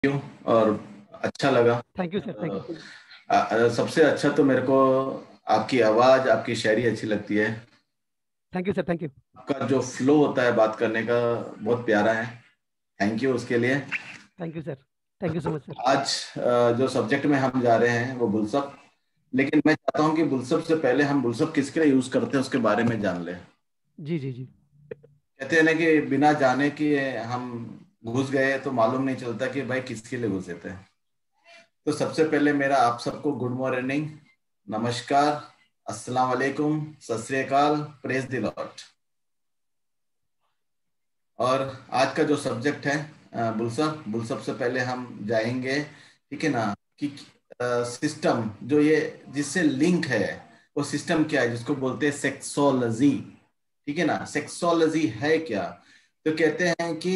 You और अच्छा लगा। Thank you sir, thank you. सबसे अच्छा तो मेरे को आपकी आवाज, आपकी शायरी अच्छी लगती है। Thank you sir, thank you. आपका जो फ्लो होता है बात करने का बहुत प्यारा है। थैंक यू उसके लिए। Thank you sir, thank you so much sir. आज जो सब्जेक्ट में हम जा रहे हैं वो बुलसप। लेकिन मैं चाहता हूँ कि बुलसप से पहले हम बुलसप किसके लिए यूज करते हैं उसके बारे में जान लें। जी जी जी। कहते हैं ना कि बिना जाने कि हम घुस गए तो मालूम नहीं चलता कि भाई किसके लिए घुसे थे। तो सबसे पहले मेरा आप सबको गुड मॉर्निंग, नमस्कार, अस्सलाम वालेकुम, सत श्री अकाल, प्रेज द लॉर्ड। और आज का जो सब्जेक्ट है बुलसप। बुलसप से पहले हम जाएंगे, ठीक है ना, कि सिस्टम जो ये जिससे लिंक है वो सिस्टम क्या है जिसको बोलते हैं सेक्सोलॉजी। ठीक है ना, सेक्सोलॉजी है क्या। तो कहते हैं कि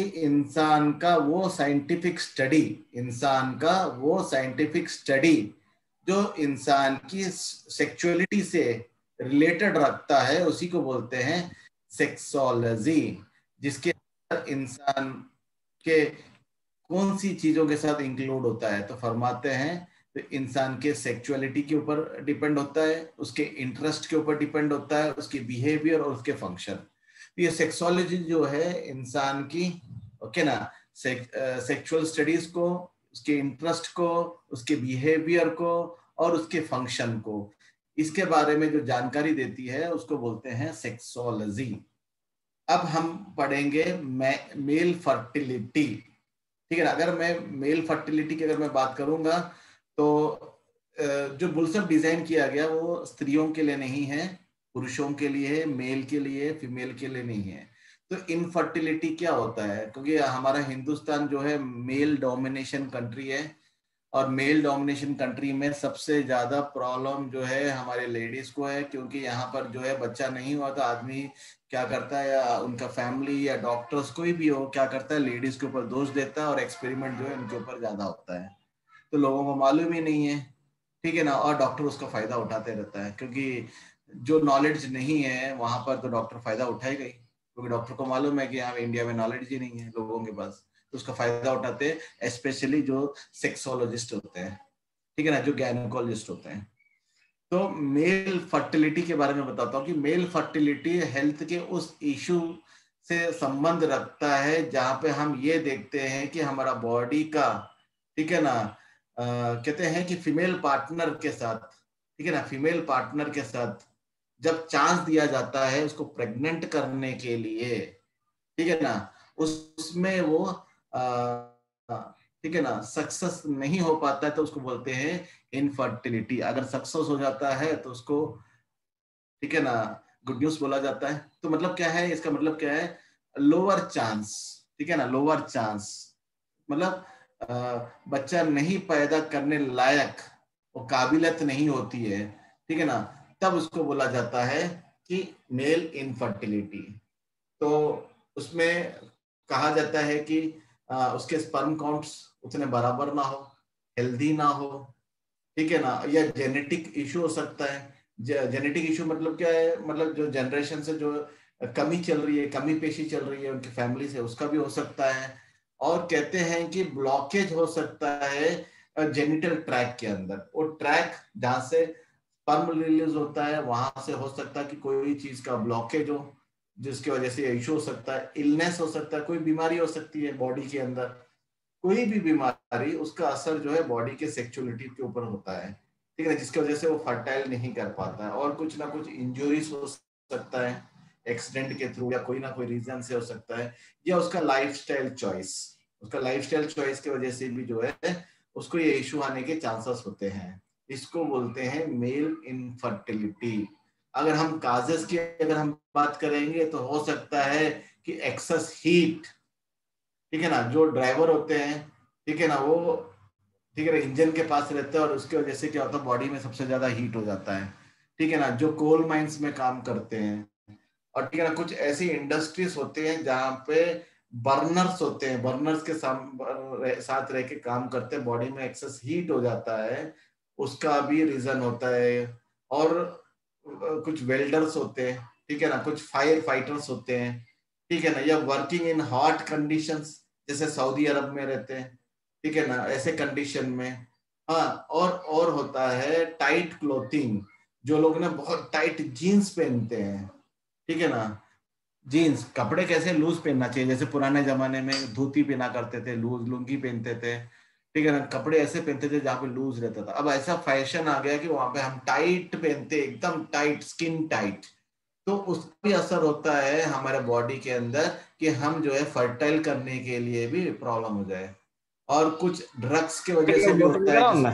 इंसान का वो साइंटिफिक स्टडी जो इंसान की सेक्सुअलिटी से रिलेटेड रखता है उसी को बोलते हैं सेक्सोलॉजी। जिसके अंदर इंसान के कौन सी चीजों के साथ इंक्लूड होता है, तो फरमाते हैं तो इंसान के सेक्सुअलिटी के ऊपर डिपेंड होता है, उसके इंटरेस्ट के ऊपर डिपेंड होता है, उसके बिहेवियर और उसके फंक्शन। तो ये सेक्सोलॉजी जो है इंसान की, ओके ना, सेक्सुअल स्टडीज को, उसके इंटरेस्ट को, उसके बिहेवियर को और उसके फंक्शन को, इसके बारे में जो जानकारी देती है उसको बोलते हैं सेक्सोलॉजी। अब हम पढ़ेंगे मेल फर्टिलिटी। ठीक है ना, अगर मैं मेल फर्टिलिटी की अगर मैं बात करूंगा तो जो बुलसप डिजाइन किया गया वो स्त्रियों के लिए नहीं है, पुरुषों के लिए है, मेल के लिए, फीमेल के लिए नहीं है। तो इनफर्टिलिटी क्या होता है, क्योंकि हमारा हिंदुस्तान जो है मेल डोमिनेशन कंट्री है, और मेल डोमिनेशन कंट्री में सबसे ज्यादा प्रॉब्लम जो है हमारे लेडीज को है, क्योंकि यहाँ पर जो है बच्चा नहीं हुआ तो आदमी क्या करता है, या उनका फैमिली या डॉक्टर्स कोई भी हो क्या करता है, लेडीज के ऊपर दोष देता है और एक्सपेरिमेंट जो है उनके ऊपर ज्यादा होता है। तो लोगों को मालूम ही नहीं है, ठीक है ना, और डॉक्टर उसका फायदा उठाते रहता है, क्योंकि जो नॉलेज नहीं है वहां पर तो डॉक्टर फायदा उठाएगा ही, क्योंकि डॉक्टर को मालूम है कि यहाँ इंडिया में नॉलेज ही नहीं है लोगों के पास, तो उसका फायदा उठाते हैं स्पेशली जो सेक्सोलॉजिस्ट होते हैं, ठीक है ना, जो गायनेकोलॉजिस्ट होते हैं। तो मेल फर्टिलिटी के बारे में बताता हूँ कि मेल फर्टिलिटी हेल्थ के उस इशू से संबंध रखता है जहां पे हम ये देखते हैं कि हमारा बॉडी का, ठीक है ना, कहते हैं कि फीमेल पार्टनर के साथ, ठीक है ना, फीमेल पार्टनर के साथ जब चांस दिया जाता है उसको प्रेग्नेंट करने के लिए, ठीक है ना, उसमें वो ठीक है ना सक्सेस नहीं हो पाता है तो उसको बोलते हैं इनफर्टिलिटी। अगर सक्सेस हो जाता है तो उसको, ठीक है ना, गुड न्यूज बोला जाता है। तो मतलब क्या है, इसका मतलब क्या है, लोअर चांस, ठीक है ना, लोअर चांस मतलब बच्चा नहीं पैदा करने लायक, वो काबिलियत नहीं होती है, ठीक है ना, तब उसको बोला जाता है कि मेल इनफर्टिलिटी। तो उसमें कहा जाता है कि उसके स्पर्म काउंट्स उतने बराबर ना हो, हेल्दी ना हो, ठीक है ना, या जेनेटिक इशू हो सकता है। जेनेटिक इशू मतलब क्या है, मतलब जो जनरेशन से जो कमी चल रही है, कमी पेशी चल रही है उनकी फैमिली से, उसका भी हो सकता है। और कहते हैं कि ब्लॉकेज हो सकता है जेनिटल ट्रैक के अंदर, वो ट्रैक जहां से स्पर्म रिलीज होता है वहां से हो सकता है कि कोई चीज का ब्लॉकेज हो, जिसकी वजह से इशू हो सकता है, इलनेस हो सकता है, कोई बीमारी हो सकती है बॉडी के अंदर। कोई भी बीमारी, उसका असर जो है बॉडी के सेक्सुअलिटी के ऊपर होता है, ठीक है ना, जिसकी वजह से वो फर्टाइल नहीं कर पाता है, और कुछ ना कुछ इंजुरीज हो सकता है एक्सीडेंट के थ्रू, या कोई ना कोई रीजन से हो सकता है, या उसका लाइफस्टाइल चॉइस, उसका लाइफस्टाइल चॉइस की वजह से भी जो है उसको ये इशू आने के चांसेस होते हैं। इसको बोलते हैं मेल इनफर्टिलिटी। अगर हम काजेस की अगर हम बात करेंगे तो हो सकता है कि एक्सेस हीट, ठीक है ना, जो ड्राइवर होते हैं, ठीक है ना, वो, ठीक है ना, इंजन के पास रहता है और उसकी वजह से क्या होता है, बॉडी में सबसे ज्यादा हीट हो जाता है, ठीक है ना, जो कोल माइंस में काम करते हैं, और ठीक है ना, कुछ ऐसी इंडस्ट्रीज होते हैं जहाँ पे बर्नर्स होते हैं, बर्नर्स के साथ रह के काम करते हैं, बॉडी में एक्सेस हीट हो जाता है, उसका भी रीजन होता है। और कुछ वेल्डर्स होते हैं, ठीक है ना, कुछ फायर फाइटर्स होते हैं, ठीक है ना, या वर्किंग इन हॉट कंडीशंस जैसे सऊदी अरब में रहते हैं, ठीक है ना, ऐसे कंडीशन में। हाँ, और होता है टाइट क्लोथिंग, जो लोग ना बहुत टाइट जीन्स पहनते हैं, ठीक है ना। जीन्स कपड़े कैसे लूज पहनना चाहिए, जैसे पुराने जमाने में धोती पहना करते थे, लूज लुंगी पहनते थे, ठीक है ना, कपड़े ऐसे पहनते थे जहाँ पे लूज रहता था। अब ऐसा फैशन आ गया कि वहां पे हम टाइट पहनते, एकदम टाइट, स्किन टाइट। तो उसका भी असर होता है हमारे बॉडी के अंदर कि हम जो है फर्टाइल करने के लिए भी प्रॉब्लम हो जाए। और कुछ ड्रग्स की वजह से भी होता है, जिस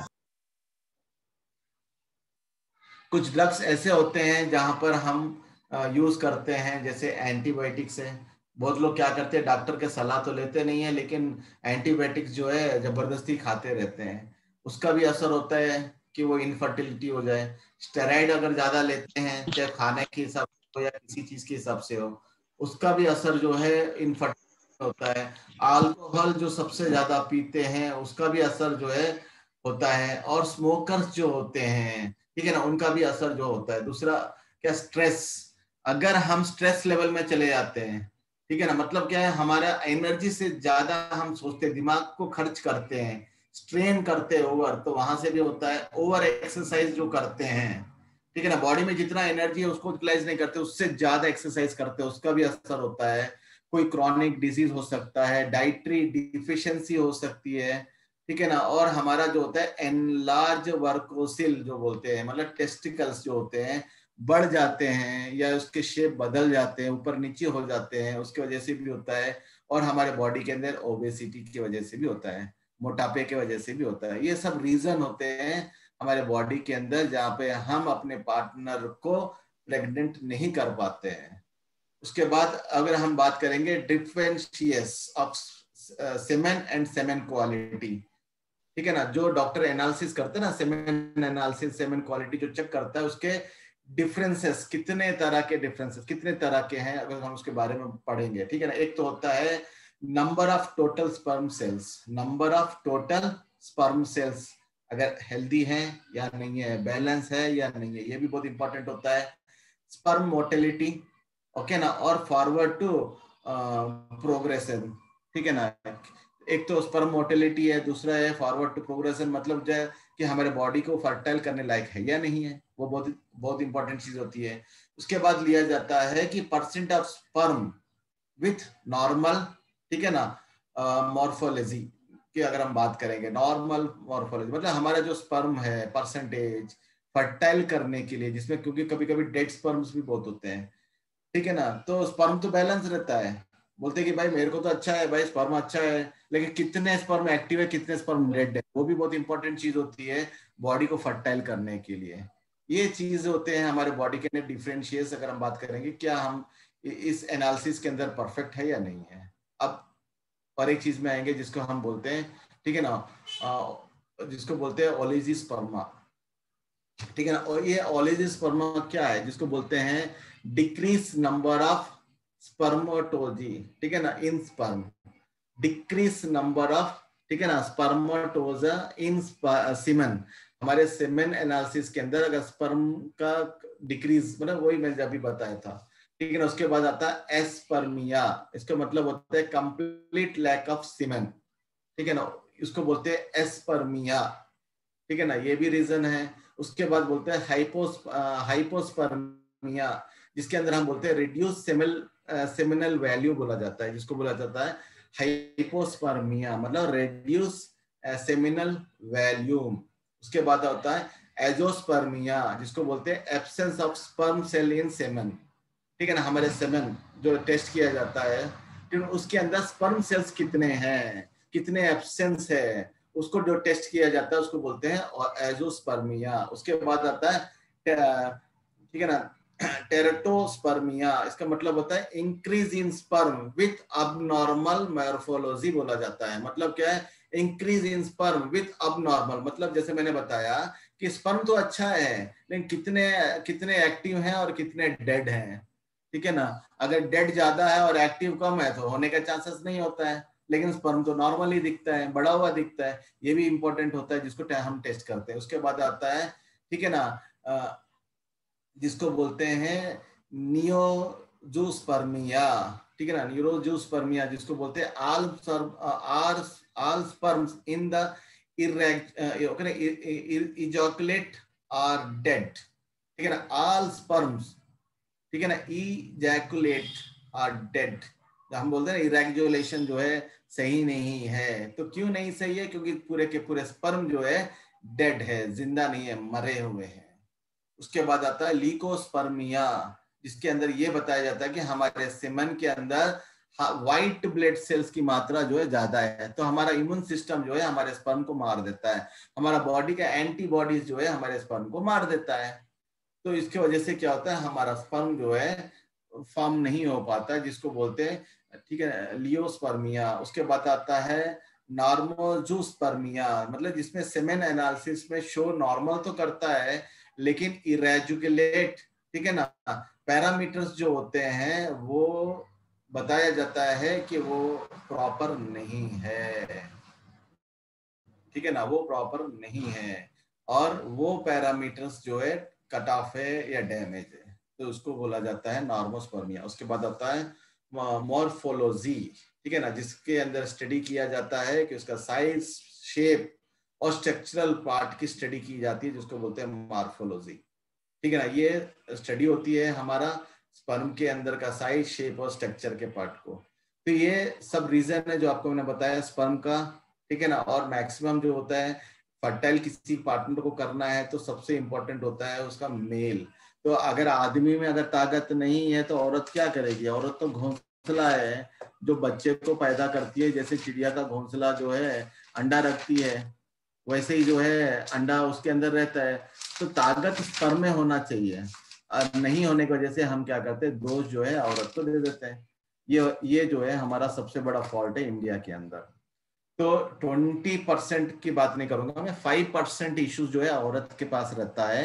कुछ ड्रग्स ऐसे होते हैं जहां पर हम यूज करते हैं, जैसे एंटीबायोटिक्स है। बहुत लोग क्या करते हैं, डॉक्टर के सलाह तो लेते नहीं है, लेकिन एंटीबायोटिक्स जो है जबरदस्ती खाते रहते हैं। उसका भी असर होता है कि वो इनफर्टिलिटी हो जाए। स्टेरॉइड अगर ज्यादा लेते हैं, चाहे खाने के हिसाब से हो या किसी चीज के हिसाब से हो, उसका भी असर जो है इनफर्टिलिटी होता है। अल्कोहल जो सबसे ज्यादा पीते हैं, उसका भी असर जो है होता है। और स्मोकर्स जो होते हैं, ठीक है ना, उनका भी असर जो होता है। दूसरा क्या, स्ट्रेस। अगर हम स्ट्रेस लेवल में चले जाते हैं, ठीक है ना, मतलब क्या है, हमारा एनर्जी से ज्यादा हम सोचते हैं, दिमाग को खर्च करते हैं, स्ट्रेन करते हैं ओवर, तो वहां से भी होता है। ओवर एक्सरसाइज जो करते हैं, ठीक है ना, बॉडी में जितना एनर्जी है उसको यूटिलाइज नहीं करते, उससे ज्यादा एक्सरसाइज करते हैं, उसका भी असर होता है। कोई क्रॉनिक डिजीज हो सकता है, डाइटरी डिफिशियंसी हो सकती है, ठीक है ना। और हमारा जो होता है एनलार्ज वर्कोसिल जो बोलते हैं, मतलब टेस्टिकल्स जो होते हैं बढ़ जाते हैं, या उसके शेप बदल जाते हैं, ऊपर नीचे हो जाते हैं, उसकी वजह से भी होता है। और हमारे बॉडी के अंदर ओबेसिटी की वजह से भी होता है, मोटापे की वजह से भी होता है। ये सब रीजन होते हैं हमारे बॉडी के अंदर जहाँ पे हम अपने पार्टनर को प्रेग्नेंट नहीं कर पाते हैं। उसके बाद अगर हम बात करेंगे differences of semen and semen quality, ठीक है ना, जो डॉक्टर एनालिसिस करते हैं ना, सेमेन एनालिसिस, सेमेन क्वालिटी जो चेक करता है, उसके डिफरेंसेस, कितने तरह के डिफरेंसेस, कितने तरह के हैं, अगर हम उसके बारे में पढ़ेंगे, ठीक है ना। एक तो होता है number of total sperm cells, number of total sperm cells, अगर हेल्दी है या नहीं है, बैलेंस है या नहीं है, ये भी बहुत इंपॉर्टेंट होता है। स्पर्म मोटिलिटी, ओके ना, और फॉरवर्ड टू प्रोग्रेशन, ठीक है ना। एक तो स्पर्म मोटिलिटी है, दूसरा है फॉरवर्ड टू प्रोग्रेशन, मतलब जो है कि हमारे बॉडी को फर्टाइल करने लायक है या नहीं है, वो बहुत बहुत इंपॉर्टेंट चीज होती है। उसके बाद लिया जाता है कि percent of sperm with normal, ठीक है ना, मॉर्फोलॉजी की अगर हम बात करेंगे, नॉर्मल मॉर्फोलॉजी मतलब हमारा जो स्पर्म है परसेंटेज फर्टाइल करने के लिए, जिसमें क्योंकि कभी कभी डेड स्पर्म्स भी बहुत होते हैं, ठीक है ना, तो स्पर्म तो बैलेंस रहता है। बोलते हैं कि भाई मेरे को तो अच्छा है, भाई स्पर्म अच्छा है, लेकिन कितने स्पर्म एक्टिव है, कितने स्पर्म डेड है, वो भी बहुत इंपॉर्टेंट चीज होती है बॉडी को फर्टाइल करने के लिए। ये चीज होते हैं हमारे बॉडी के अंदर डिफरेंशिएट्स, अगर हम बात करेंगे क्या हम इस एनालिसिस के अंदर परफेक्ट है या नहीं है। अब और एक चीज में आएंगे जिसको हम बोलते हैं, ठीक है ना, जिसको बोलते हैं ओलिजिस्पर्मा, ठीक है ना। और ये ओलिजिस्पर्मा क्या है, जिसको बोलते हैं डिक्रीज नंबर ऑफ स्पर्मोटोजी, ठीक है ना, in sperm, decrease number of, ठीक है ना, स्पर्मोटोजा इन सीमेन। हमारे सीमेन एनालिसिस के अंदर अगर स्पर्म का डिक्रीज, मतलब वही मैंने अभी बताया था, ठीक है ना। उसके बाद आता है एस्पर्मिया, इसका मतलब होता है कंप्लीट लैक ऑफ सीमेन, ठीक है ना, इसको बोलते हैं एस्पर्मिया, ठीक है ना, ये भी रीजन है। उसके बाद बोलते हैं हाइपोस्पर्मिया, जिसके अंदर हम बोलते हैं रिड्यूस सेमिनल वैल्यू बोला जाता है, जिसको बोला जाता है हाइपोस्पर्मिया, मतलब रिड्यूस सेमिनल वैल्यूम। उसके बाद होता है एजोस्पर्मिया, जिसको बोलते हैं absence of sperm cell in semen, ठीक है ना। हमारे सेमन जो टेस्ट किया जाता है, उसके अंदर स्पर्म सेल्स कितने हैं, कितने एब्सेंस है, उसको जो टेस्ट किया जाता है उसको बोलते हैं और एजोस्पर्मिया। उसके बाद आता है, ठीक है ना, टेरेटोस्पर्मिया, इसका मतलब होता है increase in sperm with abnormal morphology बोला जाता है। मतलब क्या है, increase in sperm with abnormal, मतलब जैसे मैंने बताया कि स्पर्म तो अच्छा है, लेकिन कितने कितने एक्टिव हैं और कितने डेड हैं, ठीक है ना। अगर डेड ज्यादा है और एक्टिव कम है तो होने का चांसेस नहीं होता है, लेकिन स्पर्म तो नॉर्मली दिखता है, बड़ा हुआ दिखता है, ये भी इंपॉर्टेंट होता है, जिसको हम टेस्ट करते हैं। उसके बाद आता है, ठीक है ना, जिसको बोलते हैं नियोजूस्पर्मिया, ठीक है ना, न्यूरोजूस्पर्मिया, जिसको बोलते हैं are all sperms in the ejaculate are dead, ठीक है ना, all sperms, ठीक है ना, ejaculate are dead, हम बोलते हैं इरेगुलेशन जो है सही नहीं है। तो क्यों नहीं सही है? क्योंकि पूरे के पूरे स्पर्म जो है डेड है, जिंदा नहीं है, मरे हुए हैं। उसके बाद आता है लीकोस्पर्मिया, जिसके अंदर ये बताया जाता है कि हमारे सेमन के अंदर व्हाइट ब्लड सेल्स की मात्रा जो है ज्यादा है, तो हमारा इम्यून सिस्टम जो है हमारे स्पर्म को मार देता है, हमारा बॉडी का एंटीबॉडीज जो है हमारे स्पर्म को मार देता है। तो इसकी वजह से क्या होता है, हमारा स्पर्म जो है फॉर्म नहीं हो पाता, जिसको बोलते हैं, ठीक है, लियोस्पर्मिया। उसके बाद आता है नॉर्मोजूस्पर्मिया, मतलब जिसमें सेमेन एनालिसिस में शो नॉर्मल तो करता है लेकिन इरेजुलेट, ठीक है ना, पैरामीटर्स जो होते हैं वो बताया जाता है कि वो प्रॉपर नहीं है, ठीक है ना, वो प्रॉपर नहीं है, और वो पैरामीटर्स जो है कट ऑफ है या डैमेज है, तो उसको बोला जाता है नॉर्मोस्पर्मिया। उसके बाद आता है मॉर्फोलॉजी, ठीक है ना, जिसके अंदर स्टडी किया जाता है कि उसका साइज, शेप और स्ट्रक्चरल पार्ट की स्टडी की जाती है, जिसको बोलते हैं मॉर्फोलॉजी, ठीक है ना। ये स्टडी होती है हमारा स्पर्म के अंदर का साइज, शेप और स्ट्रक्चर के पार्ट को। तो ये सब रीजन है जो आपको मैंने बताया स्पर्म का, ठीक है ना। और मैक्सिमम जो होता है फर्टाइल किसी पार्टनर को करना है तो सबसे इंपॉर्टेंट होता है उसका मेल। तो अगर आदमी में अगर ताकत नहीं है तो औरत क्या करेगी? औरत तो घोंसला है जो बच्चे को पैदा करती है, जैसे चिड़िया का घोंसला जो है अंडा रखती है, वैसे ही जो है अंडा उसके अंदर रहता है। तो ताकत स्पर्म में होना चाहिए, और नहीं होने की वजह से हम क्या करते हैं, दोष जो है औरत को दे देते हैं। ये जो है हमारा सबसे बड़ा फॉल्ट है इंडिया के अंदर। तो 20% की बात नहीं करूंगा मैं, 5% इश्यूज जो है औरत के पास रहता है,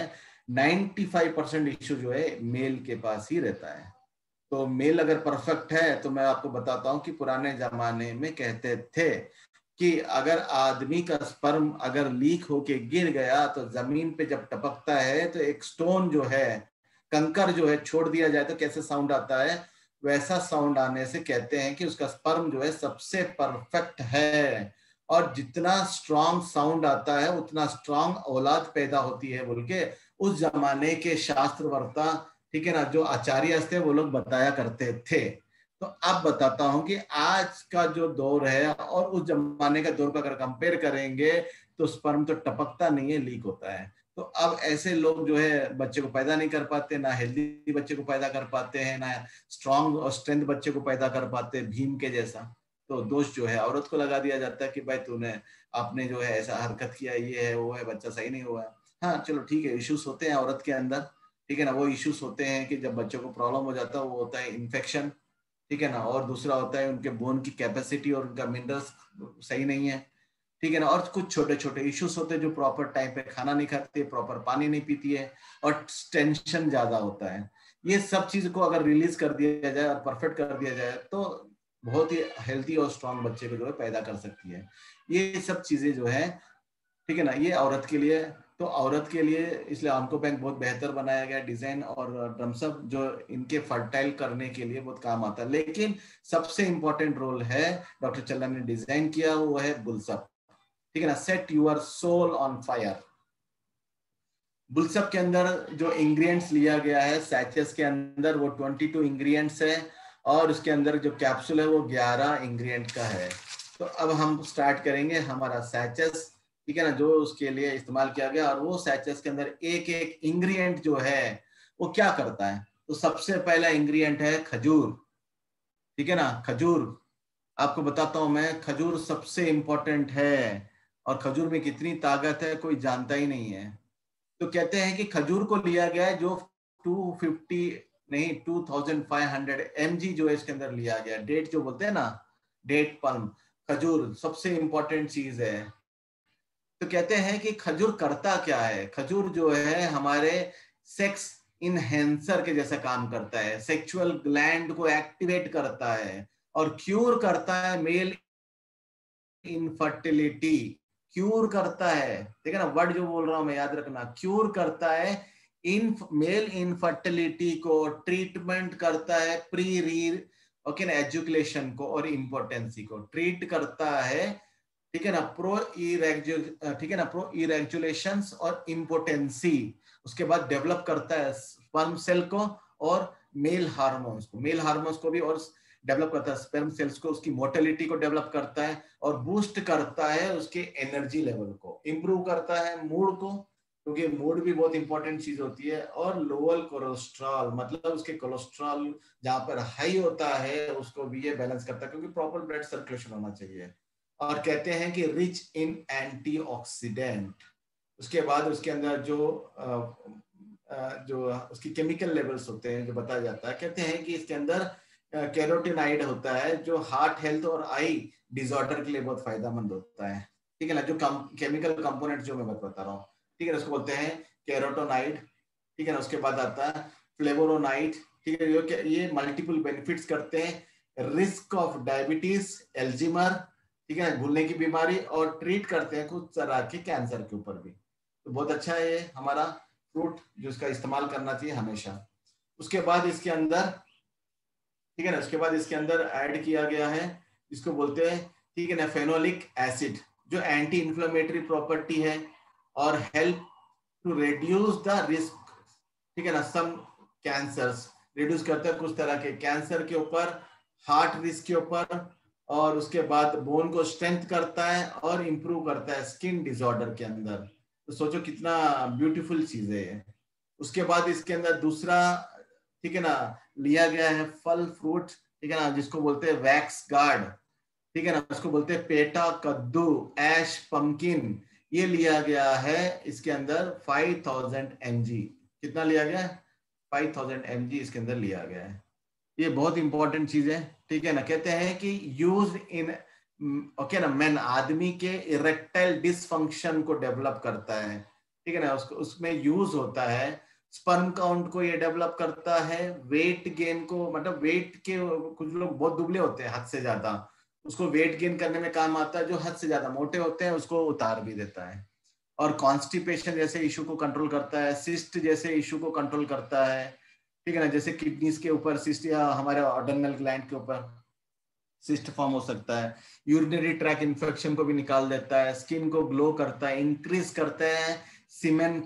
95% इश्यू जो है मेल के पास ही रहता है। तो मेल अगर परफेक्ट है तो मैं आपको बताता हूं कि पुराने जमाने में कहते थे कि अगर आदमी का स्पर्म अगर लीक होके गिर गया तो जमीन पे जब टपकता है तो एक स्टोन जो है, कंकर जो है, छोड़ दिया जाए तो कैसे साउंड आता है, वैसा साउंड आने से कहते हैं कि उसका स्पर्म जो है सबसे परफेक्ट है। और जितना स्ट्रांग साउंड आता है उतना स्ट्रांग औलाद पैदा होती है बोल के उस जमाने के शास्त्रवर्ता, ठीक है ना, जो आचार्य थे वो लोग बताया करते थे। तो अब बताता हूं कि आज का जो दौर है और उस जमाने का दौर को अगर कंपेयर करेंगे तो स्पर्म तो टपकता नहीं है, लीक होता है। तो अब ऐसे लोग जो है बच्चे को पैदा नहीं कर पाते, ना हेल्दी बच्चे को पैदा कर पाते हैं, ना स्ट्रांग और स्ट्रेंथ बच्चे को पैदा कर पाते, भीम के जैसा। तो दोष जो है औरत को लगा दिया जाता है कि भाई तूने आपने जो है ऐसा हरकत किया, ये है वो है, बच्चा सही नहीं हुआ है। हाँ चलो ठीक है, इश्यूज होते हैं औरत के अंदर, ठीक है ना। वो इश्यूज होते हैं कि जब बच्चों को प्रॉब्लम हो जाता है, वो होता है इन्फेक्शन, ठीक है ना, और दूसरा होता है उनके बोन की कैपेसिटी और उनका मिनरल्स सही नहीं है, ठीक है ना। और कुछ छोटे छोटे इश्यूज होते हैं, जो प्रॉपर टाइम पे खाना नहीं खाती है, प्रॉपर पानी नहीं पीती है, और टेंशन ज्यादा होता है। ये सब चीज को अगर रिलीज कर दिया जाए और परफेक्ट कर दिया जाए तो बहुत ही हेल्थी और स्ट्रांग बच्चे को जो है पैदा कर सकती है। ये सब चीजें जो है, ठीक है ना, ये औरत के लिए। तो औरत के लिए इसलिए आंको बैंक बहुत बेहतर बनाया गया डिजाइन, और ड्रम्सअप जो इनके फर्टाइल करने के लिए बहुत काम आता है। लेकिन सबसे इंपॉर्टेंट रोल है डॉक्टर चल्ला ने डिजाइन किया, वो है बुलसअप, ठीक है ना, set your soul on fire. Bullsup के अंदर जो इंग्रेडिएंट्स लिया गया है सैचेस के अंदर, वो 22 इंग्रेडिएंट्स है, और उसके अंदर जो कैप्सूल है वो 11 इंग्रेडिएंट का है। तो अब हम स्टार्ट करेंगे हमारा सैचेस, ठीक है ना, जो उसके लिए इस्तेमाल किया गया। और वो सैचेस के अंदर एक एक इंग्रेडिएंट जो है वो क्या करता है। तो सबसे पहला इंग्रेडिएंट है खजूर, ठीक है ना, खजूर। आपको बताता हूं मैं, खजूर सबसे इंपॉर्टेंट है, और खजूर में कितनी ताकत है कोई जानता ही नहीं है। तो कहते हैं कि खजूर को लिया गया है जो 250 नहीं 2500 mg जो है इसके अंदर लिया गया। डेट जो बोलते हैं ना, डेट पल्म, खजूर सबसे इंपॉर्टेंट चीज है। तो कहते हैं कि खजूर करता क्या है। खजूर जो है हमारे सेक्स इनहेंसर के जैसा काम करता है, सेक्सुअल ग्लैंड को एक्टिवेट करता है, और क्यूर करता है मेल इनफर्टिलिटी, क्यूर करता है, ठीक है ना, वर्ड जो बोल रहा हूं मैं याद रखना, क्यूर करता है इन मेल इनफर्टिलिटी को, ट्रीटमेंट करता है प्री रीर, ओके ना, एजुकेशन को और इम्पोर्टेंसी को ट्रीट करता है, ठीक है ना, ठीक है ना, प्रो इरेगुलेशंस और इम्पोटेंसी। उसके बाद डेवलप करता है स्पर्म सेल को और मेल हार्मोन्स को भी, और डेवलप करता है स्पर्म सेल्स को, उसकी मोटिलिटी को डेवलप करता है और बूस्ट करता है उसके एनर्जी लेवल को, इंप्रूव करता है मूड को, क्योंकि मूड भी बहुत इंपॉर्टेंट चीज होती है। और लोअर कोलेस्ट्रॉल, मतलब उसके कोलेस्ट्रॉल जहां पर हाई होता है उसको भी ये बैलेंस करता है, क्योंकि प्रॉपर ब्लड सर्कुलेशन होना चाहिए। और कहते हैं कि रिच इन एंटीऑक्सीडेंट। उसके बाद उसके अंदर जो उसकी केमिकल लेवल्स होते हैं जो बताया जाता है, कहते हैं कि इसके अंदर कैरोटीनाइड होता है जो हार्ट हेल्थ और आई डिसऑर्डर के लिए बहुत फायदेमंद होता है। ठीक है ना, जो केमिकल कंपोनेंट जो मैं बता रहा हूँ, ठीक है ना, उसको बोलते हैं कैरोटोनाइड। ठीक है ना, उसके बाद आता है फ्लेवोनोनाइड। ठीक है, ये मल्टीपल बेनिफिट्स करते हैं, रिस्क ऑफ डायबिटीज, एल्जीमर, ठीक है, भूलने की बीमारी, और ट्रीट करते हैं कुछ तरह के कैंसर के ऊपर भी। तो बहुत अच्छा है ये हमारा फ्रूट, जो इसका इस्तेमाल करना चाहिए हमेशा। उसके बाद इसके अंदर, ठीक है ना, उसके बाद इसके अंदर ऐड किया गया है जिसको बोलते हैं, ठीक है ना, फेनोलिक एसिड, जो एंटी इंफ्लेमेटरी प्रॉपर्टी है और help to reduce the risk, ठीक है ना, सम कैंसर्स, रिड्यूस करता है कुछ तरह के कैंसर के ऊपर, हार्ट रिस्क के ऊपर, और उसके बाद बोन को स्ट्रेंथ करता है और इंप्रूव करता है स्किन डिसऑर्डर के अंदर। तो सोचो कितना ब्यूटीफुल चीज है ये। उसके बाद इसके अंदर दूसरा, ठीक है ना, लिया गया है फल फ्रूट, ठीक है ना, जिसको बोलते हैं वैक्स गार्ड, ठीक है ना, उसको बोलते हैं पेटा कद्दू, ऐश पंकिन। ये लिया गया है इसके अंदर 5000 mg। कितना लिया गया है? 5000 mg इसके अंदर लिया गया है। ये बहुत इंपॉर्टेंट चीज है। ठीक है ना, कहते हैं कि यूज इन, ओके ना, मैन, आदमी के इरेक्टाइल डिसफंक्शन को डेवलप करता है। ठीक है ना, उसको उसमें यूज होता है, स्पर्म काउंट को ये डेवलप करता है, वेट गेन को, मतलब वेट के, कुछ लोग बहुत दुबले होते हैं हद से ज्यादा, उसको वेट गेन करने में काम आता है, जो हद से ज्यादा मोटे होते हैं उसको उतार भी देता है, और कॉन्स्टिपेशन जैसे इशू को कंट्रोल करता है, सिस्ट जैसे इशू को कंट्रोल करता है। ठीक है ना, जैसे किडनीज के ऊपर सिस्ट, या हमारे ऑर्डनल ग्लैंड के ऊपर सिस्ट फॉर्म हो सकता है, यूरिनरी ट्रैक इन्फेक्शन को भी निकाल देता है, स्किन को ग्लो करता है, इंक्रीज करता है सीमेन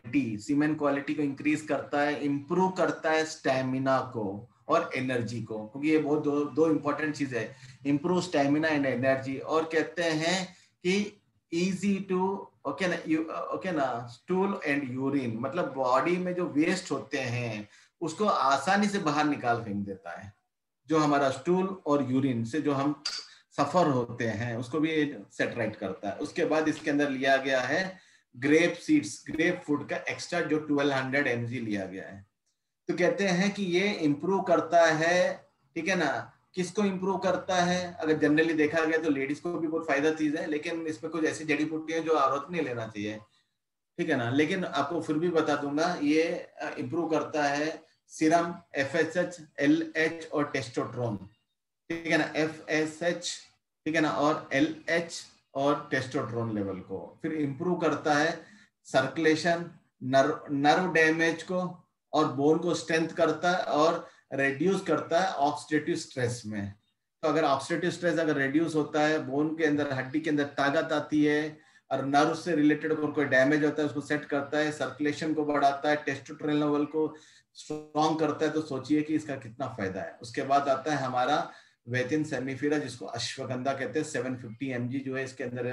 क्वालिटी को इंक्रीज करता है, इंप्रूव करता है स्टैमिना को और एनर्जी को, क्योंकि ये बहुत दो इंपॉर्टेंट चीज है, इंप्रूव स्टैमिना एंड एनर्जी। और कहते हैं कि इजी टू, ओके ना, ओके ना, स्टूल एंड यूरिन, मतलब बॉडी में जो वेस्ट होते हैं उसको आसानी से बाहर निकाल फेंक देता है। जो हमारा स्टूल और यूरिन से जो हम सफर होते हैं उसको भी सेट राइट करता है। उसके बाद इसके अंदर लिया गया है ग्रेप सीड्स, ग्रेप फ्रूट का एक्स्ट्रा, जो 1200 mg लिया गया है। तो कहते हैं कि ये इंप्रूव करता है, ठीक है ना, किसको इंप्रूव करता है? अगर जनरली देखा गया तो लेडीज को भी बहुत फायदा चीज है, लेकिन इसमें कुछ ऐसी जड़ी बूटी है जो औरत नहीं लेना चाहिए, ठीक है ना, लेकिन आपको फिर भी बता दूंगा, ये इंप्रूव करता है सीरम, FSH, LH और टेस्टोस्टेरोन, ठीक है ना, FSH, ठीक है ना, और LH और टेस्टोस्टेरोन लेवल को, फिर इंप्रूव करता है सर्कुलेशन, नर्व डैमेज को, और बोन को स्ट्रेंथ करता है, और रिड्यूस करता है ऑक्सीडेटिव स्ट्रेस में। तो अगर ऑक्सीडेटिव स्ट्रेस अगर रिड्यूस होता है, बोन के अंदर, हड्डी के अंदर ताकत आती है, और नर्व से रिलेटेड कोई डैमेज होता है उसको सेट करता है, सर्कुलेशन को बढ़ाता है, टेस्टोस्टेरोन लेवल को स्ट्रॉन्ग करता है। तो सोचिए कि इसका कितना फायदा है। उसके बाद आता है हमारा वेथिन सेमीफिरा, जिसको अश्वगंधा कहते हैं, 750 mg जो है इसके अंदर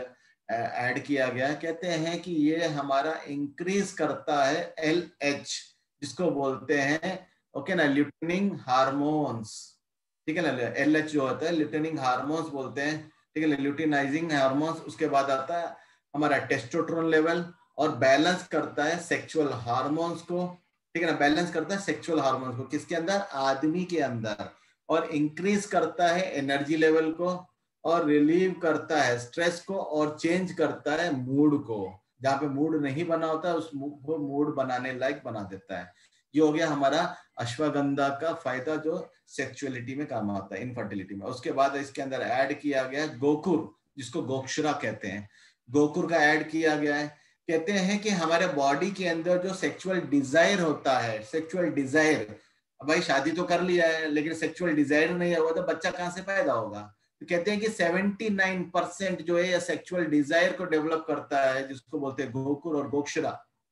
ऐड किया गया है। कहते हैं कि ये हमारा इंक्रीज करता है LH, जिसको बोलते हैं, ओके ना, ल्यूटिनिंग हार्मोन्स, ठीक है ना, LH जो होता है ल्यूटिनिंग हार्मोन्स बोलते हैं, ठीक है ना, ल्यूटिनाइजिंग हार्मोन्स। उसके बाद आता है हमारा टेस्टोस्टेरोन लेवल, और बैलेंस करता है सेक्सुअल हार्मोन्स को, ठीक है ना, बैलेंस करता है सेक्सुअल हार्मोन्स को, किसके अंदर? आदमी के अंदर, और इंक्रीज करता है एनर्जी लेवल को, और रिलीव करता है स्ट्रेस को, और चेंज करता है मूड को, जहां पे मूड नहीं बना होता उस मूड बनाने लायक बना देता है। ये हो गया हमारा अश्वगंधा का फायदा, जो सेक्सुअलिटी में काम आता है, इनफर्टिलिटी में। उसके बाद इसके अंदर ऐड किया गया गोकुर, जिसको गोक्षरा कहते हैं, गोकुर का ऐड किया गया है। कहते हैं कि हमारे बॉडी के अंदर जो सेक्सुअल डिजायर होता है, सेक्सुअल डिजायर, भाई शादी तो कर लिया है लेकिन सेक्सुअल डिजायर नहीं हुआ तो बच्चा कहां से पैदा होगा? तो कहते हैं कि 79% जो है सेक्सुअल डिजायर को डेवलप करता है, जिसको बोलते हैं गोकुर और गोक्षरा,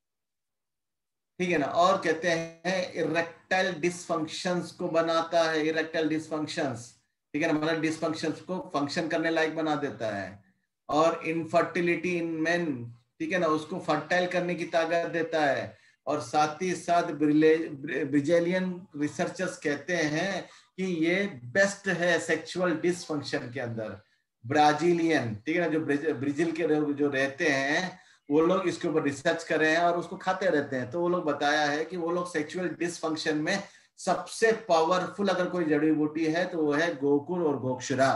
ठीक है ना। और कहते हैं इरेक्टाइल डिसफंक्शंस को बनाता है, इरेक्टाइल डिसफंक्शंस, ठीक है ना, मतलब डिसफंक्शंस को फंक्शन करने लायक बना देता है। और इनफर्टिलिटी इन मेन, ठीक है ना, उसको फर्टाइल करने की ताकत देता है। और साथ ही साथ ब्रिजेलियन रिसर्चर्स कहते हैं कि ये बेस्ट है सेक्सुअल डिसफंक्शन के अंदर। ब्राजीलियन, ठीक है ना, जो ब्राजील के जो रहते हैं वो लोग इसके ऊपर रिसर्च कर रहे हैं और उसको खाते रहते हैं, तो वो लोग बताया है कि वो लोग सेक्सुअल डिसफंक्शन में सबसे पावरफुल अगर कोई जड़ी बूटी है तो वो है गोकुल और गोक्षरा।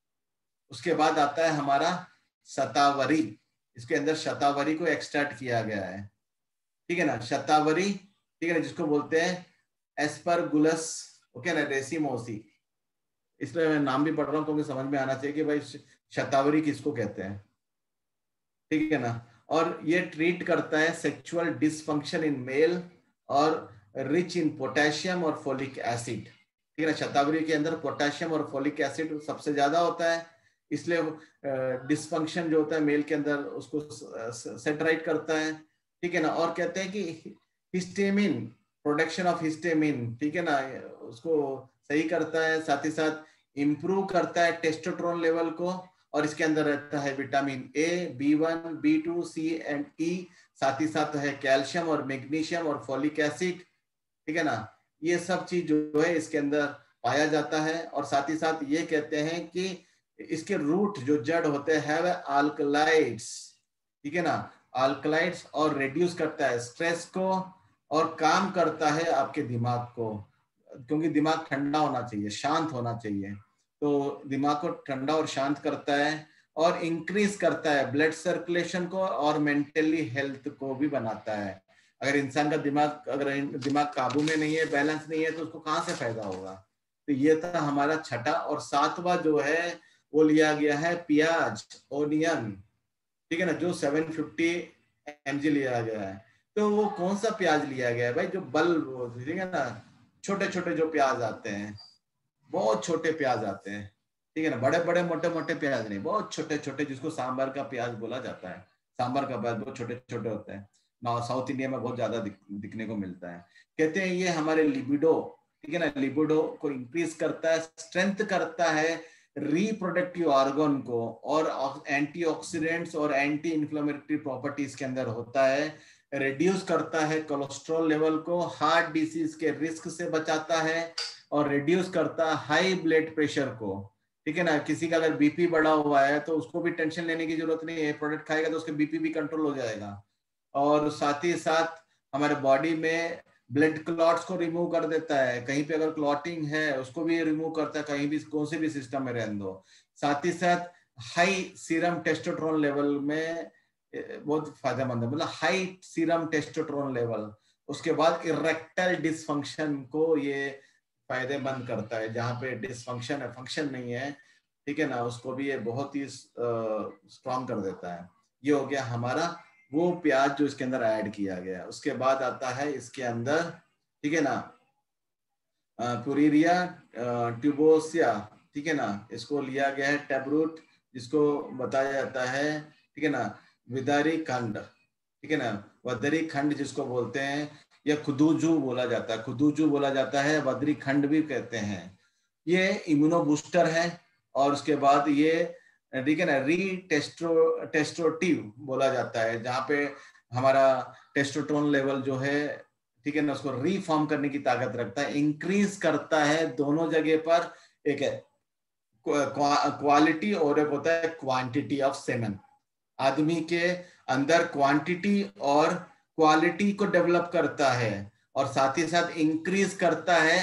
उसके बाद आता है हमारा शतावरी, इसके अंदर शतावरी को एक्सट्रैक्ट किया गया है, ठीक है ना, शतावरी, ठीक है ना, जिसको बोलते हैं एस्परगुलस, ओके ना, रेसिमोसी। इसलिए मैं नाम भी पढ़ रहा हूँ क्योंकि समझ में आना चाहिए कि भाई शतावरी किसको कहते हैं, ठीक है ना। और ये ट्रीट करता है सेक्सुअल डिसफंक्शन इन मेल और रिच इन पोटेशियम और फोलिक एसिड, ठीक है ना। शतावरी के अंदर पोटेशियम और फोलिक एसिड सबसे ज्यादा होता है, इसलिए डिसफंक्शन जो होता है मेल के अंदर उसको सेट राइट करता है, ठीक है ना। और कहते हैं कि हिस्टेमिन, प्रोडक्शन ऑफ हिस्टेमिन, ठीक है ना, उसको सही करता है। साथ ही साथ इंप्रूव करता है टेस्टोस्टेरोन लेवल को। और इसके अंदर रहता है vitamin A, B1, B2, C and E, साथ ही साथ है कैल्शियम और मैग्नीशियम और फोलिक एसिड, ठीक है ना। ये सब चीज जो है इसके अंदर पाया जाता है। और साथ ही साथ ये कहते हैं कि इसके रूट जो जड़ होते हैं वह अल्कलाइड्स, ठीक है ना, अल्कलाइड्स, और रिड्यूस करता है स्ट्रेस को और काम करता है आपके दिमाग को, क्योंकि दिमाग ठंडा होना चाहिए, शांत होना चाहिए, तो दिमाग को ठंडा और शांत करता है। और इंक्रीज करता है ब्लड सर्कुलेशन को और मेंटली हेल्थ को भी बनाता है। अगर इंसान का दिमाग, अगर दिमाग काबू में नहीं है, बैलेंस नहीं है, तो उसको कहाँ से फायदा होगा। तो ये था हमारा छठा। और सातवां जो है वो लिया गया है प्याज, ओनियन, ठीक है ना, जो 750 mg लिया गया है। तो वो कौन सा प्याज लिया गया है भाई, जो बल्ब, ठीक है ना, छोटे छोटे जो प्याज आते हैं, बहुत छोटे प्याज आते हैं, ठीक है ना, बड़े बड़े मोटे मोटे प्याज नहीं, बहुत छोटे छोटे, जिसको सांबर का प्याज बोला जाता है। सांबर का प्याज बहुत छोटे छोटे होते हैं ना, साउथ इंडिया में बहुत ज्यादा दिखने को मिलता है। कहते हैं ये हमारे लिबिडो, ठीक है ना, लिबिडो को इंक्रीज करता है, स्ट्रेंथ करता है रिप्रोडक्टिव ऑर्गन को, और एंटीऑक्सीडेंट्स और एंटी इंफ्लेमेटरी प्रॉपर्टीज के अंदर होता है। रिड्यूस करता है कोलेस्ट्रॉल लेवल को, हार्ट डिसीज के रिस्क से बचाता है, और रिड्यूस करता है हाई ब्लड प्रेशर को, ठीक है ना। किसी का अगर बीपी बढ़ा हुआ है तो उसको भी टेंशन लेने की जरूरत नहीं है, प्रोडक्ट खाएगा तो उसके बीपी भी कंट्रोल हो जाएगा। और साथ ही साथ हमारे बॉडी में ब्लड क्लॉट्स को रिमूव कर देता है, कहीं पे अगर क्लॉटिंग है उसको भी रिमूव करता है, कहीं भी कौन से भी सिस्टम में रहने दो। साथ ही साथ हाई सीरम टेस्टोस्टेरोन लेवल में बहुत फायदेमंद है, मतलब हाई सीरम टेस्टोस्टेरोन लेवल। उसके बाद इरेक्टाइल डिसफंक्शन को ये फायदेमंद करता है, जहाँ पे डिसफंक्शन है, फंक्शन नहीं है, ठीक है ना, उसको भी ये बहुत ही स्ट्रॉन्ग कर देता है। ये हो गया हमारा वो प्याज जो इसके अंदर ऐड किया गया। उसके बाद आता है इसके अंदर, ठीक है ना, पुरीरिया ट्यूबोसिया, ठीक है ना, इसको लिया गया है टैबरूट, जिसको बताया जाता है, ठीक है ना, विदारी खंड, ठीक है ना, वदरी खंड जिसको बोलते हैं, या खुदूजू बोला जाता है, खुदूजू बोला जाता है, वदरी खंड भी कहते हैं। ये इम्यूनो बूस्टर है। और उसके बाद ये, ठीक है ना, टेस्टोटिव बोला जाता है, जहाँ पे हमारा टेस्टोस्टेरोन लेवल जो है, ठीक है ना, उसको रीफॉर्म करने की ताकत रखता है, इंक्रीज करता है दोनों जगह पर। एक है क्वालिटी और एक होता है क्वांटिटी ऑफ सेमन। आदमी के अंदर क्वांटिटी और क्वालिटी को डेवलप करता है, और साथ ही साथ इंक्रीज करता है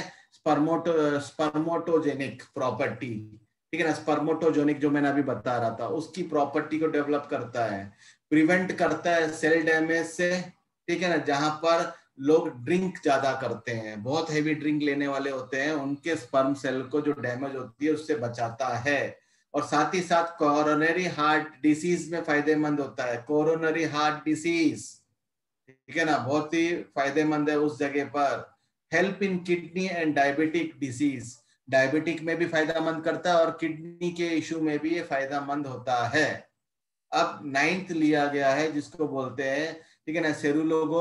स्पर्मोटोजेनिक प्रॉपर्टी, ठीक है ना, स्पर्मोटोजेनिक जो मैंने अभी बता रहा था, उसकी प्रॉपर्टी को डेवलप करता है, प्रिवेंट करता है सेल डैमेज से, ठीक है ना। जहां पर लोग ड्रिंक ज्यादा करते हैं, बहुत हेवी ड्रिंक लेने वाले होते हैं, उनके स्पर्म सेल को जो डैमेज होती है उससे बचाता है। और साथ ही साथ कोरोनरी हार्ट डिसीज में फायदेमंद होता है, कोरोनरी हार्ट डिसीज, ठीक है ना, बहुत ही फायदेमंद है उस जगह पर। Help in kidney and diabetic disease, diabetic में भी फायदेमंद करता है और किडनी के इशू में भी ये फायदेमंद होता है। अब 9th लिया गया है जिसको बोलते हैं, ठीक है ना, सेरुलोगो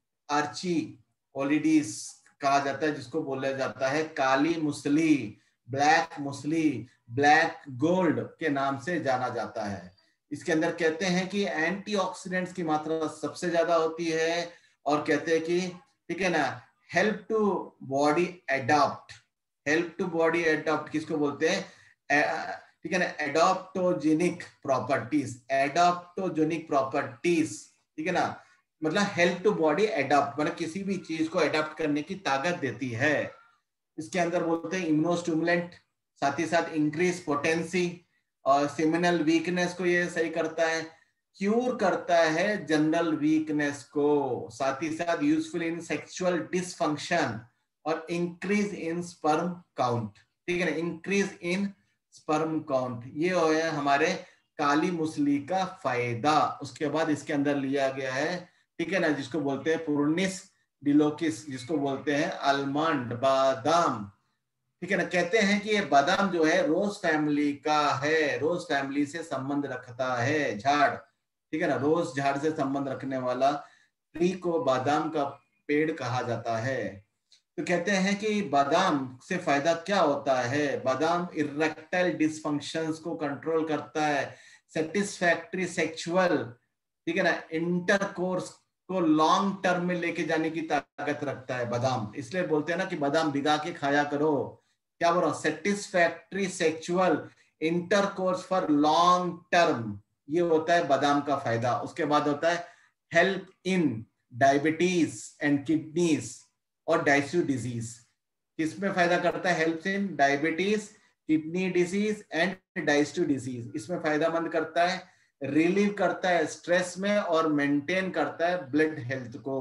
आर्ची ओलिडीज कहा जाता है, जिसको बोला जाता है काली मुसली, ब्लैक मुसली, ब्लैक गोल्ड के नाम से जाना जाता है। इसके अंदर कहते हैं कि एंटीऑक्सीडेंट्स की मात्रा सबसे ज्यादा होती है, और कहते हैं कि, ठीक है ना, help to body adopt, help to body adopt किसको बोलते हैं, ठीक है ना, एडॉप्टोजेनिक प्रॉपर्टीज, एडॉप्टोजेनिक प्रॉपर्टीज, ठीक है ना, मतलब हेल्प टू बॉडी एडॉप्ट, मतलब किसी भी चीज को एडॉप्ट करने की ताकत देती है। इसके अंदर बोलते हैं इम्यूनोस्टिमुलेंट, साथ ही साथ इंक्रीज पोटेंसी और सेमिनल वीकनेस को ये सही करता है, क्यूर करता है जनरल वीकनेस को, साथ ही साथ यूजफुल इन सेक्सुअल डिसफंक्शन और इंक्रीज इन स्पर्म काउंट, ठीक है ना, इंक्रीज इन स्पर्म काउंट, ये हो है हमारे काली मुसली का फायदा। उसके बाद इसके अंदर लिया गया है, ठीक है ना, जिसको बोलते हैं पुर्निस डिलोकिस, जिसको बोलते हैं आलमंड, बादाम, ठीक है ना, कहते हैं कि ये बादाम जो है रोज फैमिली का है, रोज फैमिली से संबंध रखता है, झाड़, ठीक है ना, रोज झाड़ से संबंध रखने वाला ट्री को बादाम का पेड़ कहा जाता है। तो कहते हैं कि बादाम से फायदा क्या होता है, बादाम इरेक्टाइल डिसफंक्शंस को कंट्रोल करता है, सेटिस्फैक्टरी सेक्सुअल, ठीक है ना, इंटरकोर्स को लॉन्ग टर्म में लेके जाने की ताकत रखता है बादाम, इसलिए बोलते हैं ना कि बादाम भिगा के खाया करो। क्या बोल रहा हूं, satisfactory sexual intercourse for long term, ये होता है बादाम का फायदा। उसके बाद होता है help in diabetes and kidneys और डाइस्यू डिजीज, किसमें फायदा करता है, help in diabetes, kidney disease and डाइस्यू डिजीज, इसमें फायदामंद करता है, रिलीव करता है स्ट्रेस में और मेंटेन करता है ब्लड हेल्थ को,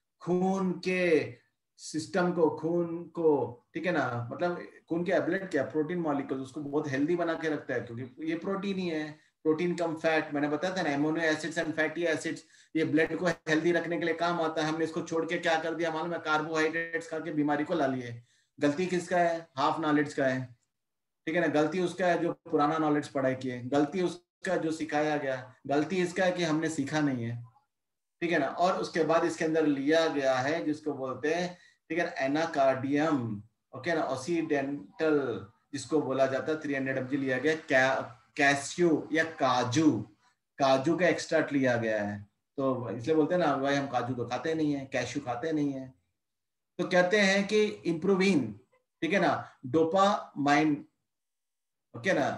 खून के सिस्टम को, खून को, ठीक है ना, मतलब खून के ब्लड क्या प्रोटीन मॉलिक्यूल्स, उसको बहुत हेल्दी बना के रखता है, क्योंकि ये प्रोटीन ही है, प्रोटीन कम फैट, मैंने बताया था ना, amino acids and fatty acids, ये ब्लड को हेल्दी रखने के लिए काम आता है। हमने इसको छोड़ के क्या कर दिया मालूम है, कार्बोहाइड्रेट्स खा के बीमारी को ला लिए। गलती किसका है, हाफ नॉलेज का है, ठीक है ना, गलती उसका है जो पुराना नॉलेज पढ़ाई किए, गलती उसका जो सिखाया गया, गलती इसका है कि हमने सीखा नहीं है, ठीक है ना। और उसके बाद इसके अंदर लिया गया है जिसको बोलते हैं, ठीक है, एनाकार्डियम, ओके ना, ऑक्सीडेंटल जिसको बोला जाता है, 300 mg लिया गया, कैस्यू या काजू, काजू का एक्सट्रैक्ट लिया गया है, तो इसलिए बोलते हैं ना भाई हम काजू तो खाते नहीं है, कैश्यू खाते नहीं है। तो कहते हैं कि इम्प्रूविंग, ठीक है ना, डोपामाइन, ओके ना,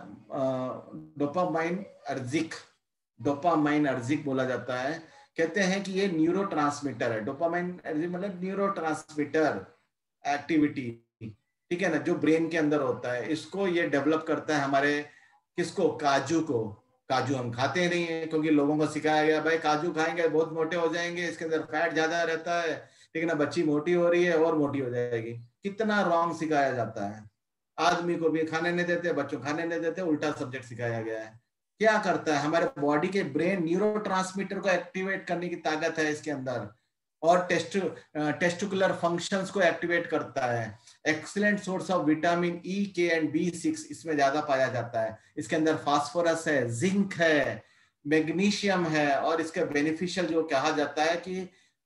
डोपामाइन अर्जिक, डोपामाइन अर्जिक बोला जाता है। कहते हैं कि ये न्यूरोट्रांसमीटर है, डोपामाइन अर्जिक मतलब न्यूरोट्रांसमीटर एक्टिविटी, ठीक है ना, जो ब्रेन के अंदर होता है, इसको ये डेवलप करता है हमारे, किसको, काजू को। काजू हम खाते नहीं है क्योंकि लोगों को सिखाया गया भाई काजू खाएंगे बहुत मोटे हो जाएंगे, इसके अंदर फैट ज्यादा रहता है, ठीक है ना, बच्ची मोटी हो रही है और मोटी हो जाएगी। कितना रॉन्ग सिखाया जाता है, आदमी को भी खाने नहीं देते, बच्चों खाने नहीं देते, उल्टा सब्जेक्ट सिखाया गया है। क्या करता है, हमारे बॉडी के ब्रेन न्यूरोट्रांसमीटर को एक्टिवेट करने की ताकत है इसके अंदर, और टेस्टिकुलर फंक्शंस को एक्टिवेट करता है। Excellent source of vitamin E, K and B6 इसमें ज्यादा पाया जाता है। इसके अंदर फास्फोरस है, जिंक है, मैग्नीशियम है, और इसका बेनिफिशियल जो कहा जाता है कि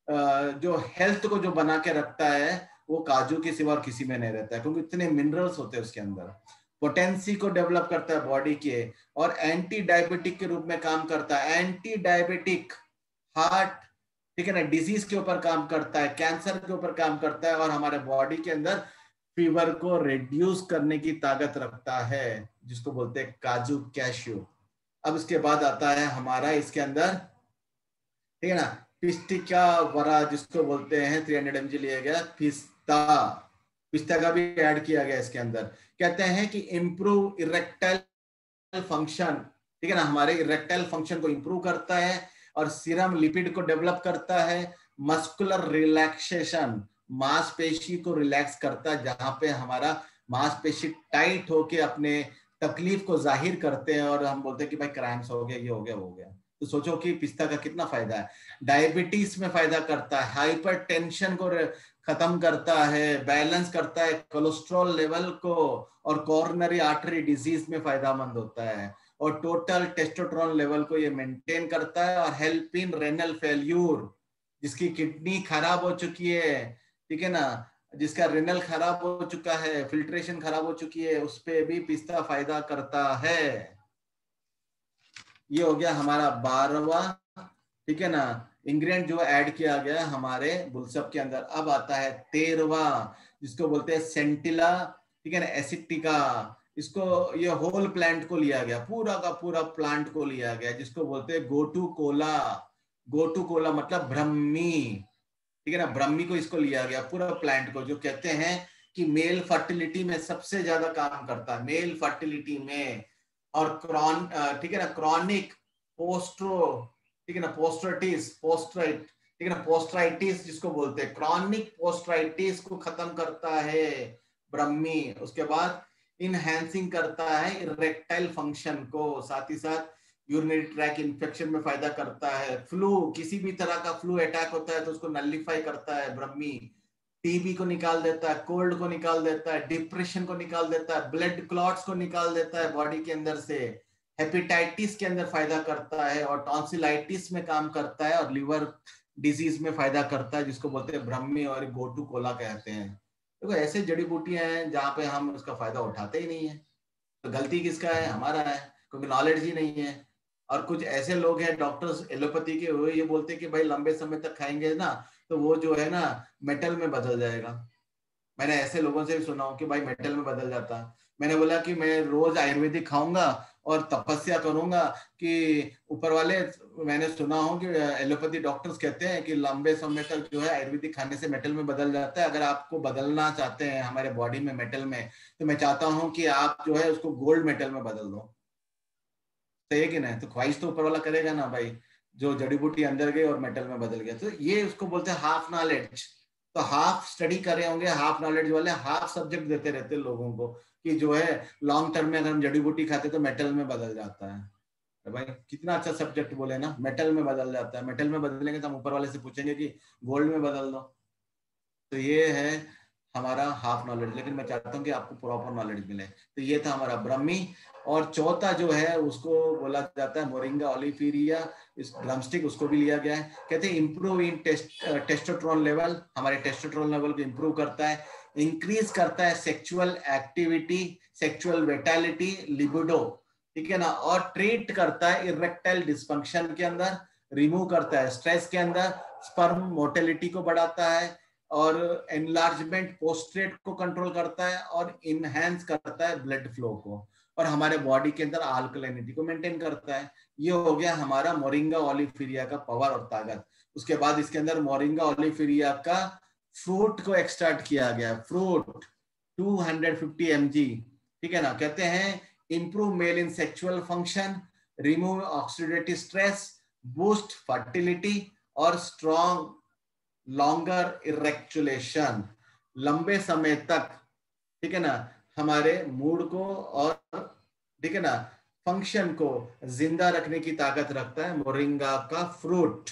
जो हेल्थ को जो बना के रखता है वो काजू के सिवा और किसी में नहीं रहता है, क्योंकि इतने मिनरल्स होते हैं उसके अंदर। पोटेंसी को डेवलप करता है बॉडी के, और एंटी डायबिटिक के रूप में काम करता है, एंटी डायबिटिक, हार्ट, ठीक है ना, डिजीज के ऊपर काम करता है, कैंसर के ऊपर काम करता है, और हमारे बॉडी के अंदर फीवर को रिड्यूस करने की ताकत रखता है, जिसको बोलते हैं काजू कैश्यू। अब इसके बाद आता है हमारा इसके अंदर, ठीक है ना, पिस्टिका वरा जिसको बोलते हैं, 300 mg लिया गया, पिस्ता, पिस्ता का भी ऐड किया गया इसके अंदर। कहते हैं कि इम्प्रूव इरेक्टाइल फंक्शन, ठीक है ना, हमारे इरेक्टाइल फंक्शन को इंप्रूव करता है, और सीरम लिपिड को डेवलप करता है, मस्कुलर रिलैक्सेशन, मांसपेशी को रिलैक्स करता है, जहां पे हमारा मांसपेशी टाइट होके अपने तकलीफ को जाहिर करते हैं, और हम बोलते हैं कि भाई क्रैम्प्स हो गया, ये हो गया, वो हो गया। तो सोचो कि पिस्ता का कितना फायदा है। डायबिटीज में फायदा करता है, हाइपर टेंशन को खत्म करता है, बैलेंस करता है कोलेस्ट्रॉल लेवल को, और कॉर्नरी आर्टरी डिजीज में फायदामंद होता है, और टोटल टेस्टोस्टेरोन लेवल को ये मेंटेन करता है, और हेल्प इन रेनल फेल्यूर, जिसकी किडनी खराब हो चुकी है, ठीक है ना, जिसका रेनल खराब हो चुका है, फिल्ट्रेशन खराब हो चुकी है, उस पे भी पिस्ता फायदा करता है। ये हो गया हमारा 12वां, ठीक है ना, इंग्रेडिएंट जो ऐड किया गया हमारे बुलसप के अंदर। अब आता है 13वां, जिसको बोलते हैं सेंटिला, ठीक है ना, एसिटिका। इसको, ये होल प्लांट को लिया गया, पूरा का पूरा प्लांट को लिया गया, जिसको बोलते हैं गोटू कोला। गोटू कोला मतलब ब्रह्मी, ठीक है ना, ब्रह्मी को इसको लिया गया, पूरा प्लांट को, जो कहते हैं कि मेल फर्टिलिटी में सबसे ज्यादा काम करता है, मेल फर्टिलिटी में। और ठीक है ना, क्रॉनिक पोस्ट्रो, ठीक है ना, पोस्ट्राइटिस, पोस्ट्राइट, ठीक है ना, पोस्ट्राइटिस जिसको बोलते हैं, क्रॉनिक पोस्ट्राइटिस को खत्म करता है ब्रह्मी। उसके बाद इनहैंसिंग करता है इरेक्टाइल फंक्शन को, साथ ही साथ यूरिनरी ट्रैक इन्फेक्शन में फायदा करता है। फ्लू, किसी भी तरह का फ्लू अटैक होता है तो उसको नलिफाई करता है ब्रह्मी। टीबी को निकाल देता है, कोल्ड को निकाल देता है, डिप्रेशन को निकाल देता है, ब्लड क्लॉट्स को निकाल देता है बॉडी के अंदर से, हेपेटाइटिस के अंदर फायदा करता है, और टॉन्सिलाइटिस में काम करता है, और लिवर डिजीज में फायदा करता है, जिसको बोलते हैं ब्रह्मी और गोटू कोला कहते हैं। देखो ऐसे जड़ी बूटियां हैं जहां पे हम उसका फायदा उठाते ही नहीं है। तो गलती किसका है? हमारा है, क्योंकि नॉलेज ही नहीं है। और कुछ ऐसे लोग हैं डॉक्टर्स एलोपैथी के, वो ये बोलते हैं कि भाई लंबे समय तक खाएंगे ना तो वो जो है ना मेटल में बदल जाएगा। मैंने ऐसे लोगों से भी सुना हो कि भाई मेटल में बदल जाता है। मैंने बोला कि मैं रोज आयुर्वेदिक खाऊंगा और तपस्या करूंगा कि ऊपर वाले, मैंने सुना हो कि एलोपैथी डॉक्टर्स कहते हैं कि लंबे समय तक जो है आयुर्वेदिक खाने से मेटल में बदल जाता है। अगर आपको बदलना चाहते हैं हमारे बॉडी में मेटल में, तो मैं चाहता हूं कि आप जो है उसको गोल्ड मेटल में बदल दो। सही है कि नहीं? तो ख्वाहिश तो ऊपर वाला करेगा ना भाई, जो जड़ी बूटी अंदर गई और मेटल में बदल गया। तो ये उसको बोलते हैं हाफ नॉलेज। तो हाफ स्टडी करे होंगे, हाफ नॉलेज वाले हाफ सब्जेक्ट देते रहते लोगों को कि जो है लॉन्ग टर्म में अगर हम जड़ी बूटी खाते तो मेटल में बदल जाता है। तो भाई कितना अच्छा सब्जेक्ट बोले ना, मेटल में बदल जाता है। मेटल में बदलेंगे तो हम ऊपर वाले से पूछेंगे कि गोल्ड में बदल दो। तो ये है हमारा हाफ नॉलेज, लेकिन मैं चाहता हूँ कि आपको प्रॉपर नॉलेज मिले। तो ये था हमारा ब्रह्मी। और चौथा जो है उसको बोला जाता है मोरिंगा ओलिफेरिया, इस ड्रमस्टिक, उसको भी लिया गया है। कहते हैं इंप्रूव इन टेस्टोस्टेरोन लेवल, हमारे टेस्टोस्टेरोन लेवल को इंप्रूव करता है, इंक्रीज करता है sexual activity, sexual vitality, libido, ठीक है ना, और ट्रीट करता है इरेक्टाइल डिस्फंक्शन के अंदर, रिमूव करता है स्ट्रेस के अंदर, स्पर्म मोटिलिटी को बढ़ाता है, और एनलार्जमेंट पोस्ट्रेट को कंट्रोल करता है, और इनहेंस करता है ब्लड फ्लो को, और हमारे बॉडी के अंदर अल्कलिनिटी को मेंटेन करता है। ये हो गया हमारा मोरिंगा ओलिफेरिया का पावर और ताकत। उसके बाद इसके अंदर मोरिंगा ओलिफेरिया का फ्रूट को एक्सट्रैक्ट किया गया, फ्रूट 250 mg, ठीक है ना। कहते हैं improve male in sexual function, remove oxidative stress, boost fertility, और स्ट्रॉन्ग लॉन्गर इरेक्चुलेशन, लंबे समय तक, ठीक है ना, हमारे मूड को और, ठीक है ना, फंक्शन को जिंदा रखने की ताकत रखता है मोरिंगा का फ्रूट।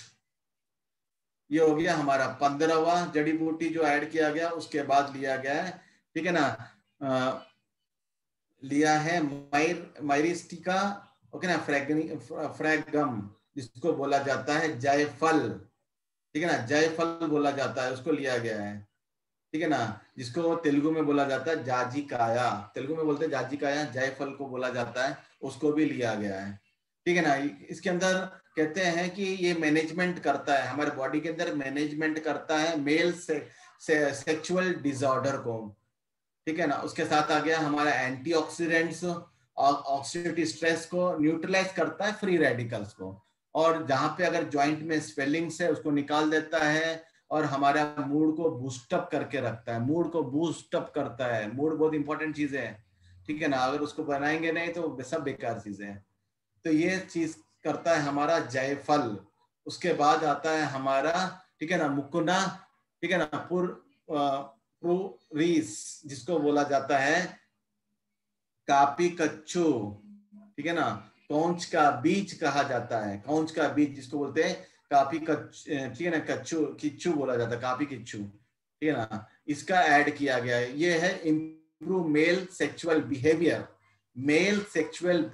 ये हो गया हमारा 15वां जड़ी बूटी जो ऐड किया गया। उसके बाद लिया गया है, ठीक है ना, लिया है माइरिस्टिका, ओके ना, फ्रैगम, जिसको बोला जाता है जायफल, ठीक है ना, जायफल बोला जाता है, उसको लिया गया है, ठीक है ना, जिसको तेलुगु में बोला जाता है जाजिकाया, तेलुगु में बोलते हैं जाजिकाया, जायफल को बोला जाता है, उसको भी लिया गया है, ठीक है ना। इसके अंदर कहते हैं कि ये मैनेजमेंट करता है, हमारे बॉडी के अंदर मैनेजमेंट करता है मेल सेक्सुअल डिसऑर्डर को, ठीक है ना। उसके साथ आ गया हमारा एंटीऑक्सीडेंट्स, ऑक्सीडेटिव स्ट्रेस को न्यूट्रलाइज करता है, फ्री रेडिकल्स को, और जहां पे अगर जॉइंट में स्वेलिंग्स है उसको निकाल देता है, और हमारा मूड को बूस्टअप करके रखता है, मूड को बूस्टअप करता है। मूड बहुत इंपॉर्टेंट चीज है, ठीक है ना, अगर उसको बनाएंगे नहीं तो सब बेकार चीजें हैं। तो ये चीज करता है हमारा जायफल। उसके बाद आता है हमारा, ठीक है ना, मुकुना, ठीक है ना, प्रूरीस, जिसको बोला जाता है कापी कच्चू, ठीक है ना, कौंच का बीज कहा जाता है, कौंच का बीज जिसको बोलते हैं काफी ठीक है ना, कच्चू किच्चू बोला जाता है, काफी किच्चू, ठीक है ना, इसका ऐड किया गया है। ये है improve male sexual behaviour, male sexual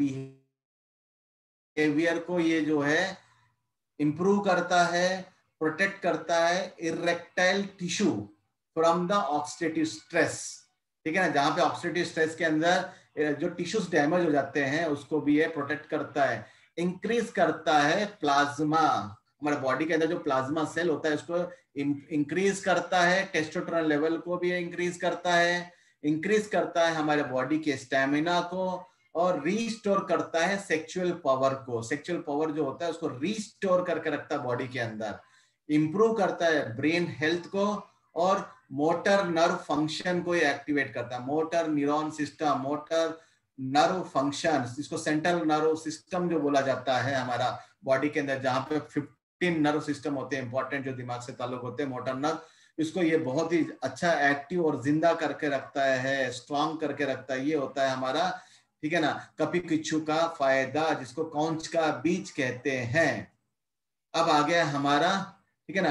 behaviour को ये जो है इंप्रूव करता है, प्रोटेक्ट करता है erectile tissue from the oxidative stress, ठीक है ना, जहां पे ऑक्सीडेटिव स्ट्रेस के अंदर जो टिश्यूज डैमेज हो जाते हैं उसको भी ये प्रोटेक्ट करता है। इंक्रीज करता है प्लाज्मा, हमारे बॉडी के अंदर जो प्लाज्मा सेल होता है उसको इंक्रीज करता है, टेस्टोस्टेरोन लेवल को भी इंक्रीज करता है, इंक्रीज करता है हमारे बॉडी के स्टेमिना को, और रीस्टोर करता है सेक्सुअल पावर को, सेक्सुअल पावर जो होता है उसको रीस्टोर करके रखता है बॉडी के अंदर, इंप्रूव करता है ब्रेन हेल्थ को, और मोटर नर्व फंक्शन को एक्टिवेट करता है, motor neuron system, motor nerve function, इसको सेंट्रल नर्व सिस्टम जो बोला जाता है हमारा बॉडी के अंदर, जहां पे 15 नर्व सिस्टम होते हैं इंपॉर्टेंट जो दिमाग से ताल्लुक होते हैं, मोटर नर्व, इसको ये बहुत ही अच्छा एक्टिव और जिंदा करके रखता है, स्ट्रॉन्ग करके रखता है, ये होता है हमारा, ठीक है ना, कपी किच्चू का फायदा, जिसको कौंच का बीज कहते हैं। अब आ गया हमारा, ठीक है ना,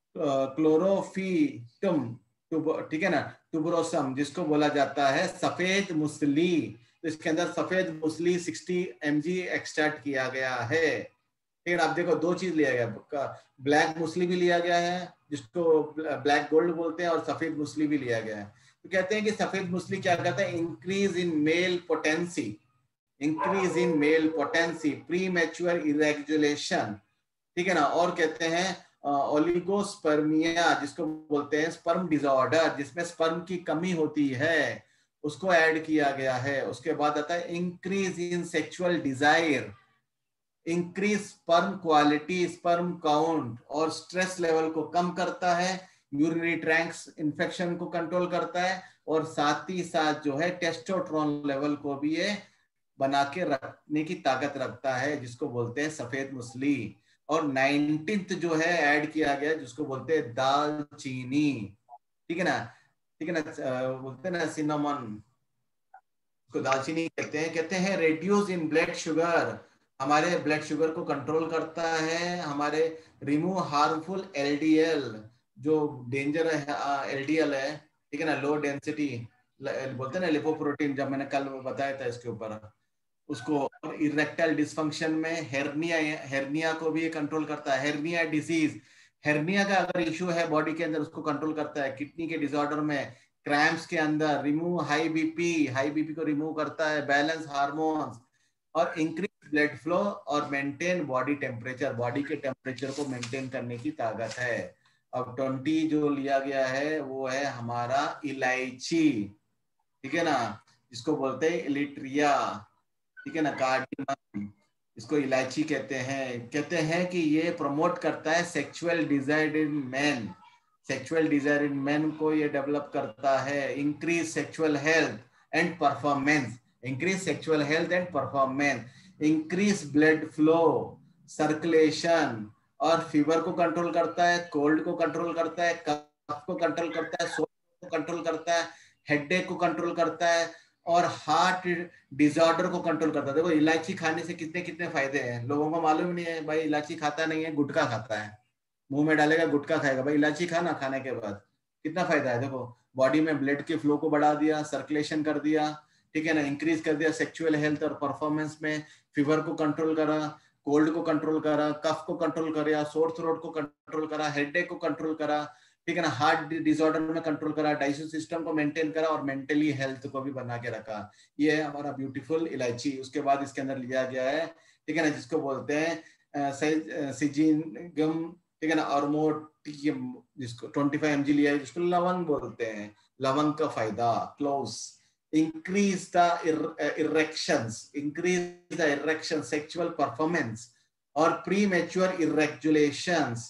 क्लोरोफिटम, ठीक है ना, ट्यूबरोसम, जिसको बोला जाता है सफेद मुसली, तो इसके अंदर सफेद मुसली 60 mg एक्सट्रैक्ट किया गया है, ठीक है। आप देखो दो चीज लिया गया, ब्लैक मुसली भी लिया गया है जिसको ब्लैक गोल्ड बोलते हैं, और सफेद मुसली भी लिया गया है। तो कहते हैं कि सफेद मुसली क्या करता है, increase in male potency, increase in male potency, premature ejaculation, ठीक है ना, और कहते हैं ओलिगोस्पर्मिया, जिसको बोलते हैं स्पर्म डिसऑर्डर, जिसमें स्पर्म की कमी होती है, उसको ऐड किया गया है। उसके बाद आता है increase in sexual desire, increase sperm quality, sperm count, और स्ट्रेस लेवल को कम करता है, यूरिनरी ट्रैक्ट इन्फेक्शन को कंट्रोल करता है, और साथ ही साथ जो है टेस्टोस्टेरोन लेवल को भी ये बना के रखने की ताकत रखता है, जिसको बोलते हैं सफेद मुसली। और 19th जो है ऐड किया गया जिसको बोलते हैं दालचीनी, ठीक है ना, ठीक है ना, बोलते हैं ना सिनेमन, उसको दालचीनी कहते हैं रेड्यूस इन ब्लड शुगर, हमारे ब्लड शुगर को कंट्रोल करता है, हमारे रिमूव हार्मफुल एलडीएल, जो डेंजर है एलडीएल है, ठीक है ना, लो डेंसिटी बोलते हैं ना लिपोप्रोटीन, जब मैंने कल बताया था इसके ऊपर उसको, और इरेक्टाइल डिसफंक्शन में हेर्निया को भी ये कंट्रोल करता है, हेर्निया डिजीज, हेर्निया का अगर इश्यू है बॉडी के अंदर उसको कंट्रोल करता है, किडनी के डिसऑर्डर में, क्रैम्प्स के अंदर, रिमूव हाई बीपी को रिमूव करता है, बैलेंस हार्मोन्स, और इंक्रीज ब्लड फ्लो, और मेंटेन बॉडी टेम्परेचर, बॉडी के टेम्परेचर को मेंटेन करने की ताकत है। अब 20 जो लिया गया है वो है हमारा इलायची, ठीक है ना, जिसको बोलते हैं इलिट्रिया, ठीक है ना, कार्डियम, इसको इलायची कहते हैं कि ये प्रमोट करता है sexual desire in man, sexual desire in man को ये डेवलप करता है, increase sexual health and performance, increase sexual health and performance, increase blood flow, circulation, और फीवर को कंट्रोल करता है, कोल्ड को कंट्रोल करता है, कफ को कंट्रोल करता है, सोर को कंट्रोल करता है, हेडेक को कंट्रोल करता है, और हार्ट डिसऑर्डर को कंट्रोल करता है। देखो इलायची खाने से कितने कितने फायदे हैं, लोगों को मालूम नहीं है, भाई इलायची खाता नहीं है, गुटखा खाता है, मुंह में डालेगा गुटखा खाएगा, भाई इलायची खाना, खाने के बाद कितना फायदा है, देखो बॉडी में ब्लड के फ्लो को बढ़ा दिया, सर्कुलेशन कर दिया, ठीक है ना, इंक्रीज कर दिया सेक्सुअल हेल्थ और परफॉर्मेंस में, फीवर को कंट्रोल करा, कोल्ड को कंट्रोल करा, कफ को कंट्रोल करा, सोर थ्रोट को कंट्रोल करा, हेडेक को कंट्रोल करा, ठीक है ना, हार्ट डिसऑर्डर में कंट्रोल करा, डाइजेस्टिव सिस्टम को मेंटेन करा, और मेंटली हेल्थ को भी बना के रखा। ये है हमारा ब्यूटीफुल इलायची। उसके बाद इसके अंदर लिया गया है, ठीक है ना, जिसको बोलते हैं सिजिनगम, ठीक है ना, ऑर्मोटियम, जिसको 25 mg लिया है, जिसको लवंग बोलते हैं, लवंग का फायदा, cloves, increase the erections, increase the erection, sexual performance, or premature ejaculations,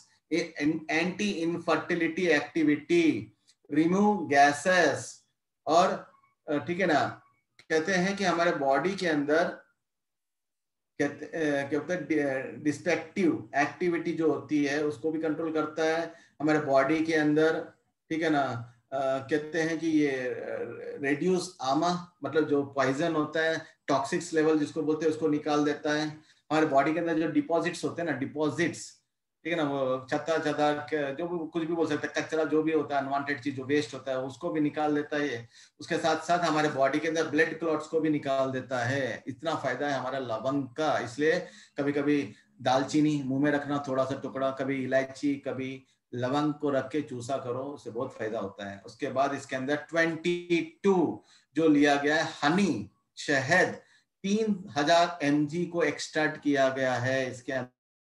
anti-infertility activity, remove gases, और ठीक है ना, कहते हैं कि हमारे बॉडी के अंदर क्या होता है डिस्ट्रक्टिव एक्टिविटी जो होती है उसको भी कंट्रोल करता है हमारे बॉडी के अंदर, ठीक है ना, कहते हैं कि ये रेड्यूस आमा, मतलब जो पॉइजन होता है, टॉक्सिक्स लेवल जिसको बोलते हैं, उसको निकाल देता है। हमारे बॉडी के अंदर जो डिपॉजिट्स होते हैं ना, डिपॉजिट्स, ठीक है ना, वो छत्ता छत्ता जो भी कुछ भी बोल सकते हैं, कचरा जो भी होता है, अनवांटेड चीज जो वेस्ट होता है, उसको भी निकाल देता है ये। उसके साथ साथ हमारे बॉडी के अंदर ब्लड क्लॉट्स को भी निकाल देता है। इतना फायदा है हमारा लवंग का। इसलिए कभी कभी दालचीनी मुंह में रखना, थोड़ा सा टुकड़ा, कभी इलायची, कभी लवंग को रख के चूसा करो, उससे बहुत फायदा होता है। उसके बाद इसके अंदर 22 जो लिया गया है हनी, शहद, 3000 mg को एक्सट्रैक्ट किया गया है इसके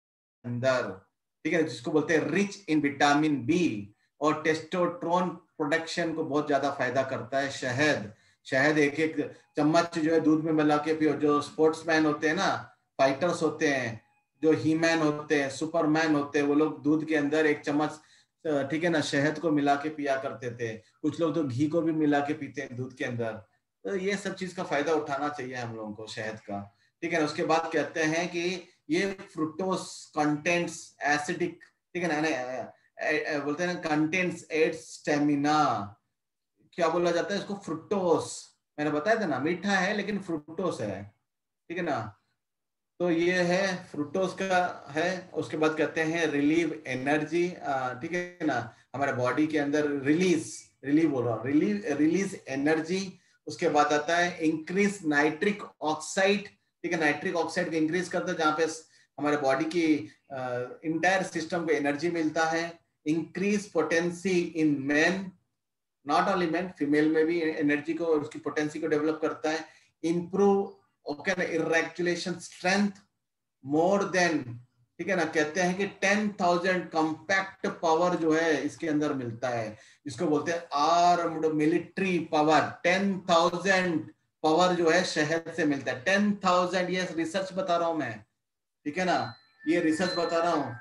अंदर, ठीक है, जिसको बोलते हैं रिच इन विटामिन बी और टेस्टोस्टेरोन प्रोडक्शन को बहुत ज्यादा फायदा करता है शहद। शहद एक एक चम्मच जो है दूध में मिला के पियो। जो स्पोर्ट्समैन होते हैं ना, फाइटर्स होते हैं, जो हीमैन होते हैं, सुपरमैन होते हैं, वो लोग दूध के अंदर एक चम्मच, ठीक है ना, शहद को मिला के पिया करते थे। कुछ लोग तो घी को भी मिला के पीते हैं दूध के अंदर। तो ये सब चीज का फायदा उठाना चाहिए हम लोगों को शहद का, ठीक है ना। उसके बाद कहते हैं कि ये फ्रुक्टोज कंटेंट्स एसिडिक, ठीक है ना, बोलते हैं ना कंटेंट्स एड स्टेमिना। क्या बोला जाता है इसको? फ्रुक्टोस। मैंने बताया था ना, मीठा है लेकिन फ्रुक्टोस है, ठीक है ना। तो ये है फ्रुक्टोज का है। उसके बाद कहते हैं रिलीव एनर्जी, ठीक है ना, हमारे बॉडी के अंदर रिलीव बोल रहा हूँ, रिलीज एनर्जी। उसके बाद आता है इंक्रीज नाइट्रिक ऑक्साइड, ठीक है, नाइट्रिक ऑक्साइड को इंक्रीज करता है, जहाँ पे हमारे बॉडी की इंटायर सिस्टम को एनर्जी मिलता है। Increase potency in man, not only man, female में भी एनर्जी को, उसकी पोटेंसी को डेवलप करता है। इंप्रूव, ओके ना, इरेक्चुलेशन स्ट्रेंथ मोर देन, ठीक है ना। कहते हैं कि 10,000 कंपैक्ट पावर जो है इसके अंदर मिलता है, इसको बोलते हैं आर्म्ड मिलिट्री पावर। 10,000 पावर जो है शहद से मिलता है। 10,000, ये रिसर्च बता रहा हूं मैं, ठीक है ना, ये रिसर्च बता रहा हूं।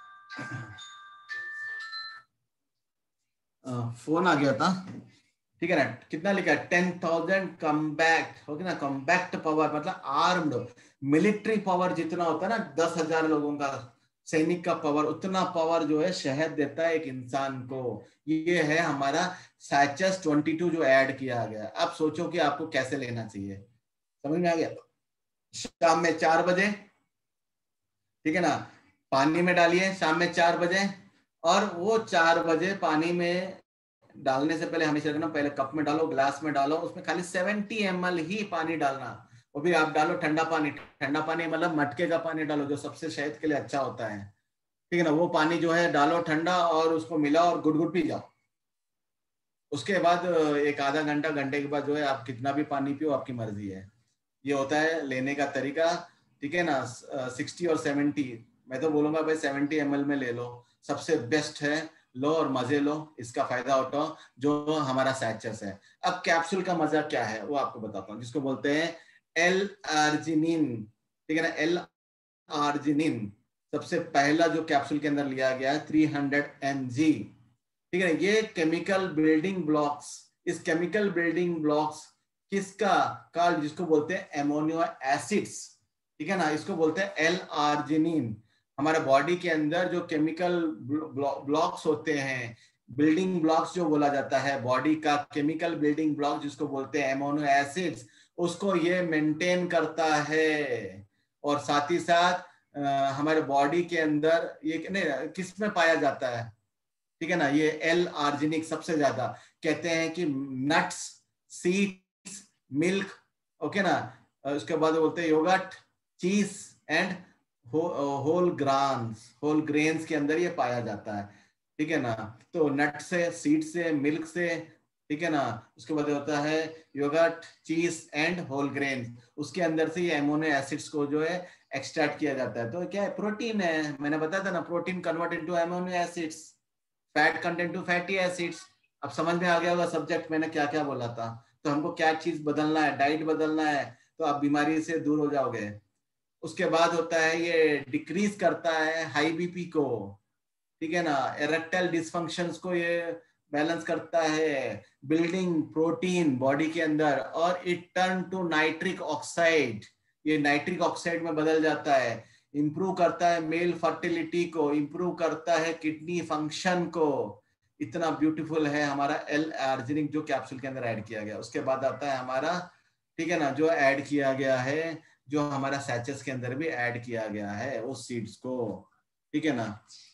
फोन आ गया था, ठीक है ना। कितना लिखा है? 10,000 कम्बैक्ट, ओके ना, कम्बैक्ट पावर मतलब आर्म्ड मिलिट्री पावर जितना होता है ना, 10,000 लोगों का सैनिक का पावर, उतना पावर जो है शहद देता है एक इंसान को। ये है हमारा साइचस 22 जो ऐड किया गया। अब सोचो कि आपको कैसे लेना चाहिए, समझ में आ गया? शाम में 4 बजे, ठीक है ना, पानी में डालिए शाम में 4 बजे। और वो 4 बजे पानी में डालने से पहले हमेशा रखना, पहले कप में डालो, ग्लास में डालो, उसमें खाली 70 ml ही पानी डालना। वो भी आप डालो ठंडा पानी। ठंडा पानी मतलब मटके का पानी डालो, जो सबसे शहद के लिए अच्छा होता है, ठीक है ना। वो पानी जो है डालो ठंडा, और उसको मिलाओ और गुड़ गुड़ पी जाओ। उसके बाद एक आधा घंटा, घंटे के बाद जो है आप कितना भी पानी पियो, आपकी मर्जी है। ये होता है लेने का तरीका, ठीक है ना। 60 और 70, मैं तो बोलूंगा भाई 70 ml में ले लो, सबसे बेस्ट है। लो और मजे लो, इसका फायदा उठाओ, जो हमारा सैचस है। अब कैप्सूल का मजा क्या है वो आपको बताता हूँ, जिसको बोलते हैं एल आर्जिनिन, ठीक है ना, एल आर्जिनिन। सबसे पहला जो कैप्सूल के अंदर लिया गया है 300 mg, ठीक है ना। ये केमिकल बिल्डिंग ब्लॉक्स, इस केमिकल बिल्डिंग ब्लॉक्स किसका का, जिसको बोलते हैं एमोनियो एसिड्स, ठीक है ना, इसको बोलते हैं एल आर्जिनिन। हमारे बॉडी के अंदर जो केमिकल ब्लॉक्स होते हैं, बिल्डिंग ब्लॉक्स जो बोला जाता है बॉडी का, केमिकल बिल्डिंग ब्लॉक जिसको बोलते हैं एमोनियो एसिड्स, उसको ये मेंटेन करता है। और साथ ही साथ हमारे बॉडी के अंदर ये नहीं, किस में पाया जाता है, ठीक है ना, ये एल आर्जिनिक सबसे ज्यादा। कहते हैं कि नट्स, सीड्स, मिल्क, ओके ना। उसके बाद बोलते हैं योगर्ट, चीज एंड होल ग्रेन्स के अंदर ये पाया जाता है, ठीक है ना। तो नट से, सीड से, मिल्क से, ठीक है ना। उसके बाद होता है योगर्ट, चीज एंड होल ग्रेन, उसके अंदर से ये एमोनो एसिड्स को जो है एक्सट्रैक्ट किया जाता है। तो क्या है? प्रोटीन है। मैंने बताया था ना, protein convert into amino acids, fat content to fatty acids. अब समझ में आ गया होगा सब्जेक्ट मैंने क्या क्या बोला था। तो हमको क्या चीज बदलना है, डाइट बदलना है, तो आप बीमारी से दूर हो जाओगे। उसके बाद होता है ये डिक्रीज करता है हाई बीपी को, ठीक है ना, इरेक्टाइल डिसफंक्शंस को ये बैलेंस करता है, बिल्डिंग प्रोटीन बॉडी के अंदर। और it turn to nitric oxide, ये नाइट्रिक ऑक्साइड में बदल जाता है। इंप्रूव करता है मेल फर्टिलिटी को, इंप्रूव करता है किडनी फंक्शन को, इतना ब्यूटीफुल है हमारा L-आर्जिनिन जो कैप्सूल के अंदर ऐड किया गया। उसके बाद आता है हमारा, ठीक है ना, जो ऐड किया गया है, जो हमारा सैचेस के अंदर भी ऐड किया गया है उस सीड्स को, ठीक है ना,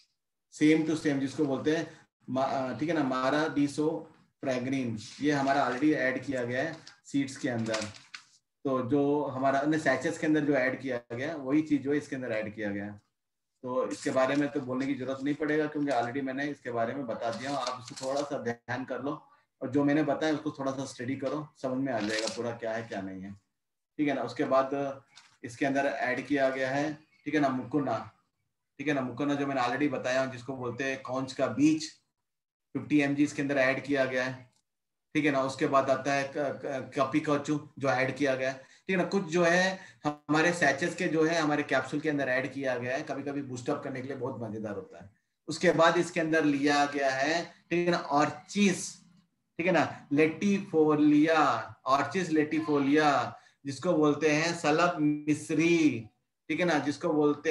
सेम टू सेम जिसको बोलते हैं ठीक है ना, मारा डीसो प्रेग्निन, ये हमारा ऑलरेडी ऐड किया गया है सीड्स के अंदर। तो जो हमारा सैचेस के अंदर जो ऐड किया गया वही चीज जो इसके अंदर ऐड किया गया। तो इसके बारे में तो बोलने की जरूरत नहीं पड़ेगा क्योंकि ऑलरेडी मैंने इसके बारे में बता दिया हूँ। आप इसको थोड़ा सा ध्यान कर लो और जो मैंने बताया उसको थोड़ा सा स्टडी करो, समझ में आ जाएगा पूरा क्या है क्या नहीं है, ठीक है ना। उसके बाद इसके अंदर ऐड किया गया है, ठीक है ना, मुकुना, ठीक है ना, मुकुना जो मैंने ऑलरेडी बताया हूँ जिसको बोलते हैं कॉन्च का बीज, 50 mg इसके अंदर ऐड किया गया है, ठीक है ना। उसके बाद आता है कपी कचू जो ऐड किया गया है, ठीक है ना। कुछ जो है हमारे सैचेस के जो है हमारे कैप्सूल के अंदर ऐड किया गया है, कभी कभी बूस्टअप करने के लिए बहुत मजेदार होता है। उसके बाद इसके अंदर लिया गया है, ठीक है ना, ऑर्चिस, ठीक है ना, लेटिफोलिया, ऑर्चिस लेटिफोलिया जिसको बोलते हैं सलब मिस्री, ठीक है ना, जिसको बोलते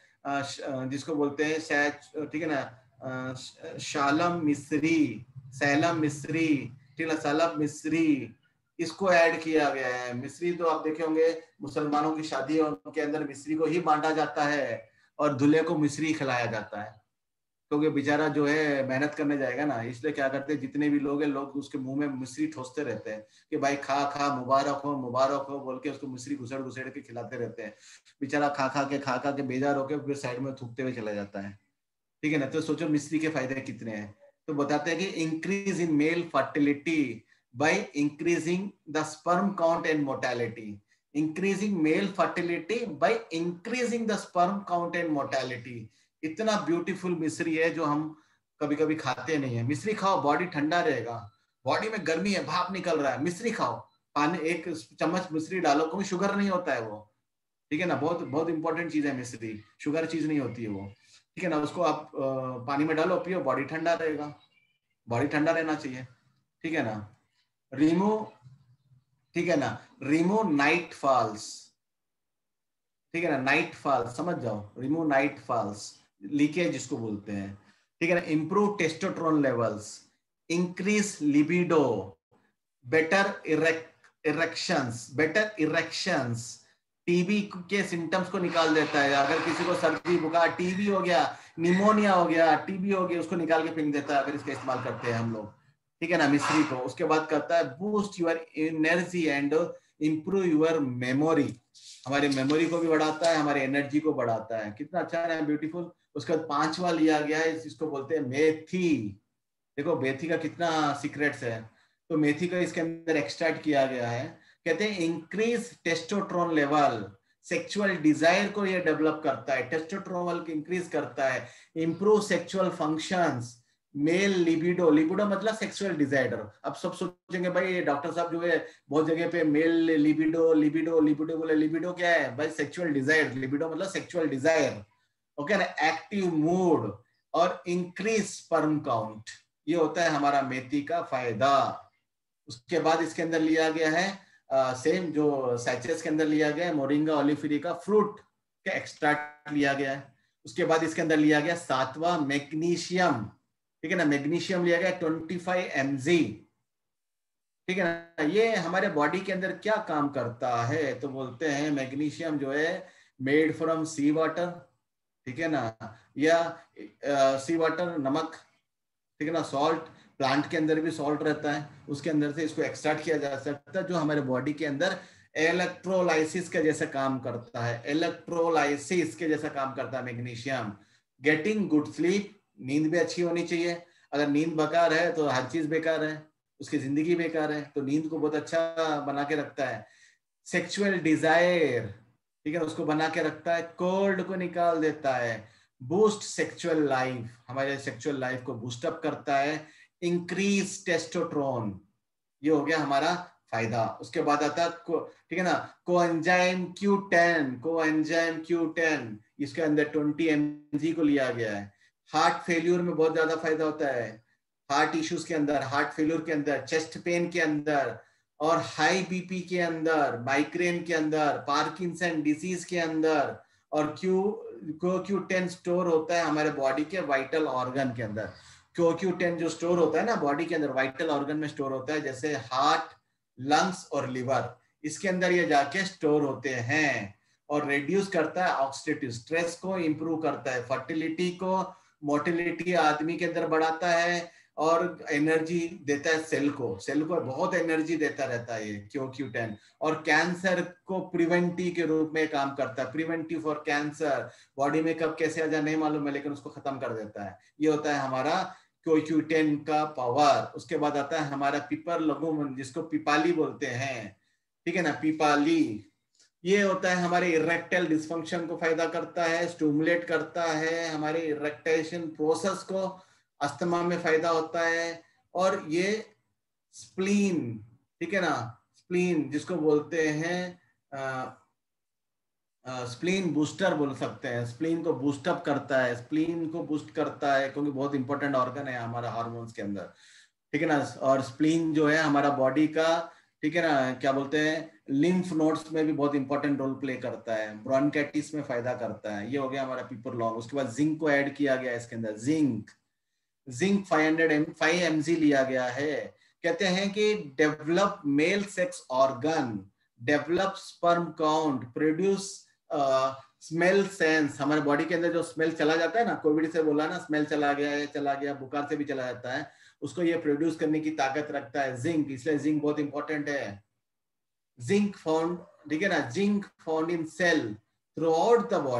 हैं ठीक है ना, शालम मिस्री, सैलम मिस्री, ठीक है, सलब मिस्री, इसको ऐड किया गया है। मिस्री तो आप देखे होंगे मुसलमानों की शादी के अंदर मिस्री को ही बांटा जाता है और दूल्हे को मिस्री खिलाया जाता है क्योंकि बेचारा जो है मेहनत करने जाएगा ना, इसलिए क्या करते हैं जितने भी लोग हैं लोग उसके मुंह में मिस्री ठोसते रहते हैं कि भाई खा खा मुबारक हो बोल के उसको मिस्री घुसेड़ घुसेड़ के खिलाते रहते हैं। बेचारा खा खा के बेजार होकर फिर साइड में थूकते हुए चला जाता है, ठीक है ना। तो सोचो मिस्री के फायदे कितने हैं। तो बताते हैं कि increase in male fertility by increasing the sperm count and mortality, increasing male fertility by increasing the sperm count and mortality. इतना ब्यूटीफुल मिश्री है जो हम कभी कभी खाते नहीं है। मिश्री खाओ, बॉडी ठंडा रहेगा, बॉडी में गर्मी है, भाप निकल रहा है, मिश्री खाओ, पानी 1 चम्मच मिश्री डालो, कोई शुगर नहीं होता है वो, ठीक है ना, बहुत बहुत इंपॉर्टेंट चीज है मिश्री, शुगर चीज नहीं होती है वो, ठीक है ना। उसको आप पानी में डालो, पियो, बॉडी ठंडा रहेगा, बॉडी ठंडा रहना चाहिए, ठीक है ना। रिमूव, ठीक है ना, रिमूव नाइट फॉल्स, ठीक है ना, नाइट फॉल्स समझ जाओ, रिमूव नाइट फॉल्स, लीकेज जिसको बोलते हैं, ठीक है ना। Improve testosterone levels, increase libido, better erections, TB के सिम्टम्स को निकाल देता है। अगर किसी को सर्दी बुखार, टीबी हो गया, निमोनिया हो गया, टीबी हो गया, उसको निकाल के फेंक देता है अगर इसका इस्तेमाल करते हैं हम लोग, ठीक है ना, मिश्री को। उसके बाद करता है boost your energy and improve your memory, हमारी मेमोरी को भी बढ़ाता है, हमारी एनर्जी को बढ़ाता है। कितना अच्छा है, ब्यूटीफुल। उसके बाद 5वां लिया गया है, इसको बोलते हैं मेथी। देखो मेथी का कितना सीक्रेट्स है। तो मेथी का इसके अंदर एक्सट्रैक्ट किया गया है, कहते हैं increase testosterone level, sexual desire को ये डेवलप करता है, टेस्टोस्टेरोन को इंक्रीज करता है, improve sexual functions, male libido, libido मतलब सेक्सुअल डिजायर। अब सब सोचेंगे भाई डॉक्टर साहब जो है बहुत जगह पे मेल लिबिडो लिबिडो लिबिडो बोले, लिबिडो क्या है भाई, सेक्सुअल डिजायर, लिबिडो मतलब सेक्सुअल डिजायर, ओके ना, एक्टिव मूड और इंक्रीज स्पर्म काउंट, ये होता है हमारा मेथी का फायदा। उसके बाद इसके अंदर लिया गया है सेम जो सैचेस के अंदर लिया गया है, मोरिंगा ओलिफेरा का फ्रूट का एक्सट्रैक्ट लिया गया है। उसके बाद इसके अंदर लिया गया 7वां मैग्नीशियम, ठीक है ना, मैग्नीशियम लिया गया 25 mg, ठीक है ना। ये हमारे बॉडी के अंदर क्या काम करता है, तो बोलते हैं मैग्नीशियम जो है मेड फ्रॉम सी वाटर, ठीक है ना, या सी वाटर नमक, ठीक है ना, सॉल्ट, प्लांट के अंदर भी सॉल्ट रहता है, उसके अंदर से इसको एक्सट्रैक्ट किया जा सकता है, जो हमारे बॉडी के अंदर इलेक्ट्रोलाइसिस के जैसा काम करता है, इलेक्ट्रोलाइसिस के जैसा काम करता है मैग्नीशियम। गेटिंग गुड स्लीप, नींद भी अच्छी होनी चाहिए, अगर नींद बेकार है तो हर चीज बेकार है, उसकी जिंदगी बेकार है, तो नींद को बहुत अच्छा बना के रखता है। सेक्सुअल डिजायर, ठीक है, उसको बना के रखता है, कोल्ड को निकाल देता है, बूस्ट सेक्सुअल लाइफ, हमारे सेक्सुअल लाइफ को बूस्ट अप करता है, इंक्रीज टेस्टोस्टेरोन, ये हो गया हमारा फायदा। उसके बाद आता है ठीक है ना, कोएंजाइम Q10, इसके अंदर 20 mg को लिया गया है। हार्ट फेल्यूर में बहुत ज्यादा फायदा होता है, हार्ट इश्यूज के अंदर, हार्ट फेल्यूर के अंदर, चेस्ट पेन के अंदर, और हाई बीपी के अंदर, माइग्रेन के अंदर, पार्किंसन डिजीज के अंदर, और Q10 स्टोर होता है हमारे बॉडी के वाइटल ऑर्गन के अंदर। CoQ10 जो स्टोर होता है ना बॉडी के अंदर, वाइटल ऑर्गन में स्टोर होता है, जैसे हार्ट, लंग्स और लिवर, इसके अंदर ये जाके स्टोर होते हैं और रिड्यूस करता है ऑक्सीडेटिव स्ट्रेस को, इंप्रूव करता है फर्टिलिटी को, मोटिलिटी आदमी के अंदर बढ़ाता है और एनर्जी देता है सेल को बहुत एनर्जी देता रहता है ये CoQ10। और कैंसर को प्रिवेंटिव के रूप में काम करता है, प्रिवेंटिव फॉर कैंसर, बॉडी में कब कैसे आ जाए नहीं मालूम है लेकिन उसको खत्म कर देता है। ये होता है हमारा CoQ10 का पावर। उसके बाद आता है हमारा पिपर लगुम, जिसको पिपाली बोलते हैं, ठीक है ना, पिपाली। ये होता है हमारे इरेक्टाइल डिस्फंक्शन को फायदा करता है, स्टिमुलेट करता है हमारे इरेक्टेशन प्रोसेस को, अस्थमा में फायदा होता है। और ये स्प्लीन, ठीक है ना, स्प्लीन जिसको बोलते हैं स्प्लीन बूस्टर बोल सकते हैं, स्प्लीन को बूस्ट अप करता है, स्प्लीन को बूस्ट करता है क्योंकि बहुत इंपॉर्टेंट ऑर्गन है हमारा हार्मोन्स के अंदर, ठीक है ना। और स्प्लीन जो है हमारा बॉडी का, ठीक है ना, क्या बोलते हैं, लिम्फ नोड्स में भी बहुत इंपॉर्टेंट रोल प्ले करता है, ब्रोंकाइटिस में फायदा करता है। ये हो गया हमारा पीपर लॉन्ग। उसके बाद जिंक को ऐड किया गया इसके अंदर, जिंक 5 mg लिया गया है। कहते हैं कि develop male sex organ, develop sperm count, produce smell sense, हमारे बॉडी के अंदर जो स्मेल चला जाता है ना, कोविड से बोला ना स्मेल चला गया, बुखार से भी चला जाता है, उसको ये प्रोड्यूस करने की ताकत रखता है जिंक, इसलिए जिंक बहुत इंपॉर्टेंट है। जिंक फाउंड, ठीक है ना, zinc found in cell throughout the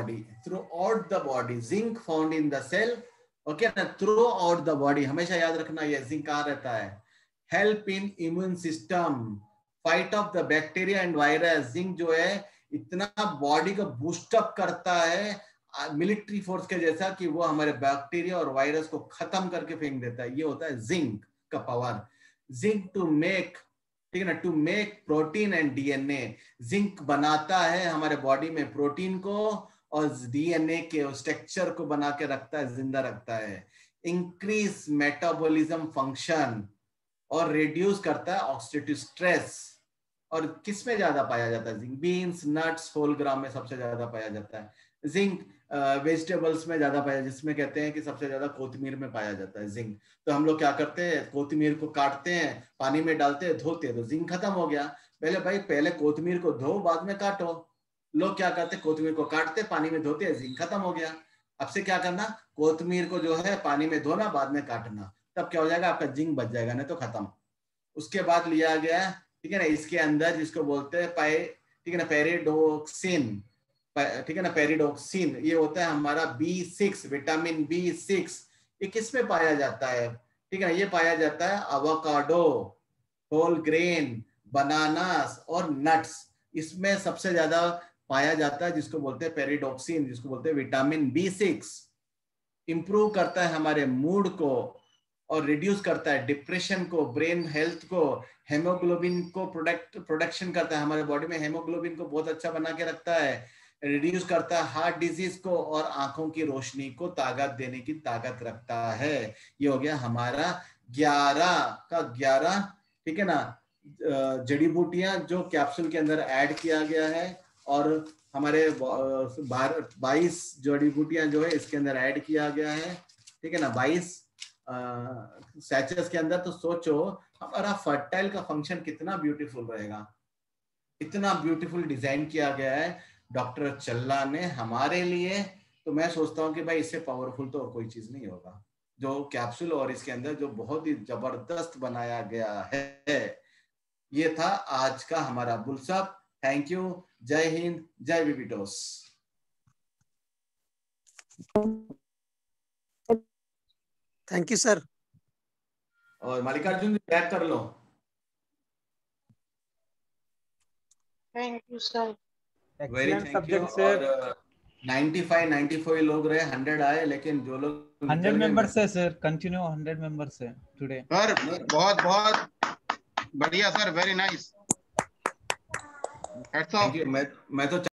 body, zinc found in the cell, okay ना, थ्रूआउट द बॉडी, हमेशा याद रखना ये जिंक कहाँ रहता है। Help in immune system, fight off the bacteria and virus, zinc जो है इतना बॉडी को बूस्ट अप करता है मिलिट्री फोर्स के जैसा कि वो हमारे बैक्टीरिया और वायरस को खत्म करके फेंक देता है। ये होता है जिंक का पावर। जिंक टू मेक, ठीक है ना, to make protein and DNA, zinc बनाता है हमारे बॉडी में प्रोटीन को और डीएनए के स्ट्रक्चर को बना के रखता है, जिंदा रखता है। इंक्रीज मेटाबॉलिज्म फंक्शन और रिड्यूस करता है ऑक्सीडेटिव स्ट्रेस। और किस में ज्यादा पाया जाता है zinc? Beans, nuts, whole gram में सबसे ज्यादा पाया जाता है जिंक। वेजिटेबल्स में ज्यादा पाया, जिसमें कहते हैं कि सबसे ज्यादा कोथिमीर में पाया जाता है जिंक। तो हम लोग क्या करते हैं, कोथिमीर को काटते हैं, पानी में डालते हैं, धोते हैं, तो जिंक खत्म हो गया। पहले कोथिमीर को धो, बाद में काटो। लोग क्या करते हैं, कोथिमीर को काटते, पानी में धोते हैं, जिंक खत्म हो गया। अब से क्या करना, कोथिमीर को जो है पानी में धोना, बाद में काटना, तब क्या हो जाएगा, आपका जिंक बच जाएगा, नहीं तो खत्म। उसके बाद लिया गया, ठीक है ना, इसके अंदर जिसको बोलते हैं ठीक है ना, पेरिडोक्सिन, ठीक है ना, पेरिडोक्सिन, ये होता है हमारा B6, विटामिन B6। ये किस में पाया जाता है, ठीक है ना, ये पाया जाता है एवोकाडो, होल ग्रेन, बनानास और नट्स, इसमें सबसे ज्यादा पाया जाता है, जिसको बोलते हैं पेरिडोक्सिन, जिसको बोलते हैं विटामिन B6। इंप्रूव करता है हमारे मूड को और रिड्यूस करता है डिप्रेशन को, ब्रेन हेल्थ को, हेमोग्लोबिन को प्रोडक्शन करता है, हमारे बॉडी में हेमोग्लोबिन को बहुत अच्छा बना के रखता है, रिड्यूस करता है हार्ट डिजीज को और आंखों की रोशनी को ताकत देने की ताकत रखता है। ये हो गया हमारा 11 का 11, ठीक है ना, जड़ी बूटियां जो कैप्सूल के अंदर ऐड किया गया है। और हमारे 22 जड़ी बूटियां जो है इसके अंदर ऐड किया गया है, ठीक है ना, 22 सैचेस के अंदर। तो सोचो हमारा फर्टाइल का फंक्शन कितना ब्यूटीफुल रहेगा, इतना ब्यूटीफुल डिजाइन किया गया है डॉक्टर चल्ला ने हमारे लिए। तो मैं सोचता हूँ कि भाई इससे पावरफुल तो और कोई चीज नहीं होगा, जो कैप्सूल और इसके अंदर जो बहुत ही जबरदस्त बनाया गया है। ये था आज का हमारा बुलसअप। थैंक यू, जय हिंद, जय विविटोस। Thank you sir. और मल्लिकार्जुन जी बैक कर लो। Thank you sir. Very thank you. और 95-94 लोग रहे, 100 आए, लेकिन जो लोग 100 मेंबर्स है सर, कंटिन्यू 100 मेंबर्स है टुडे सर। बहुत बहुत बढ़िया सर, वेरी नाइस। मैं तो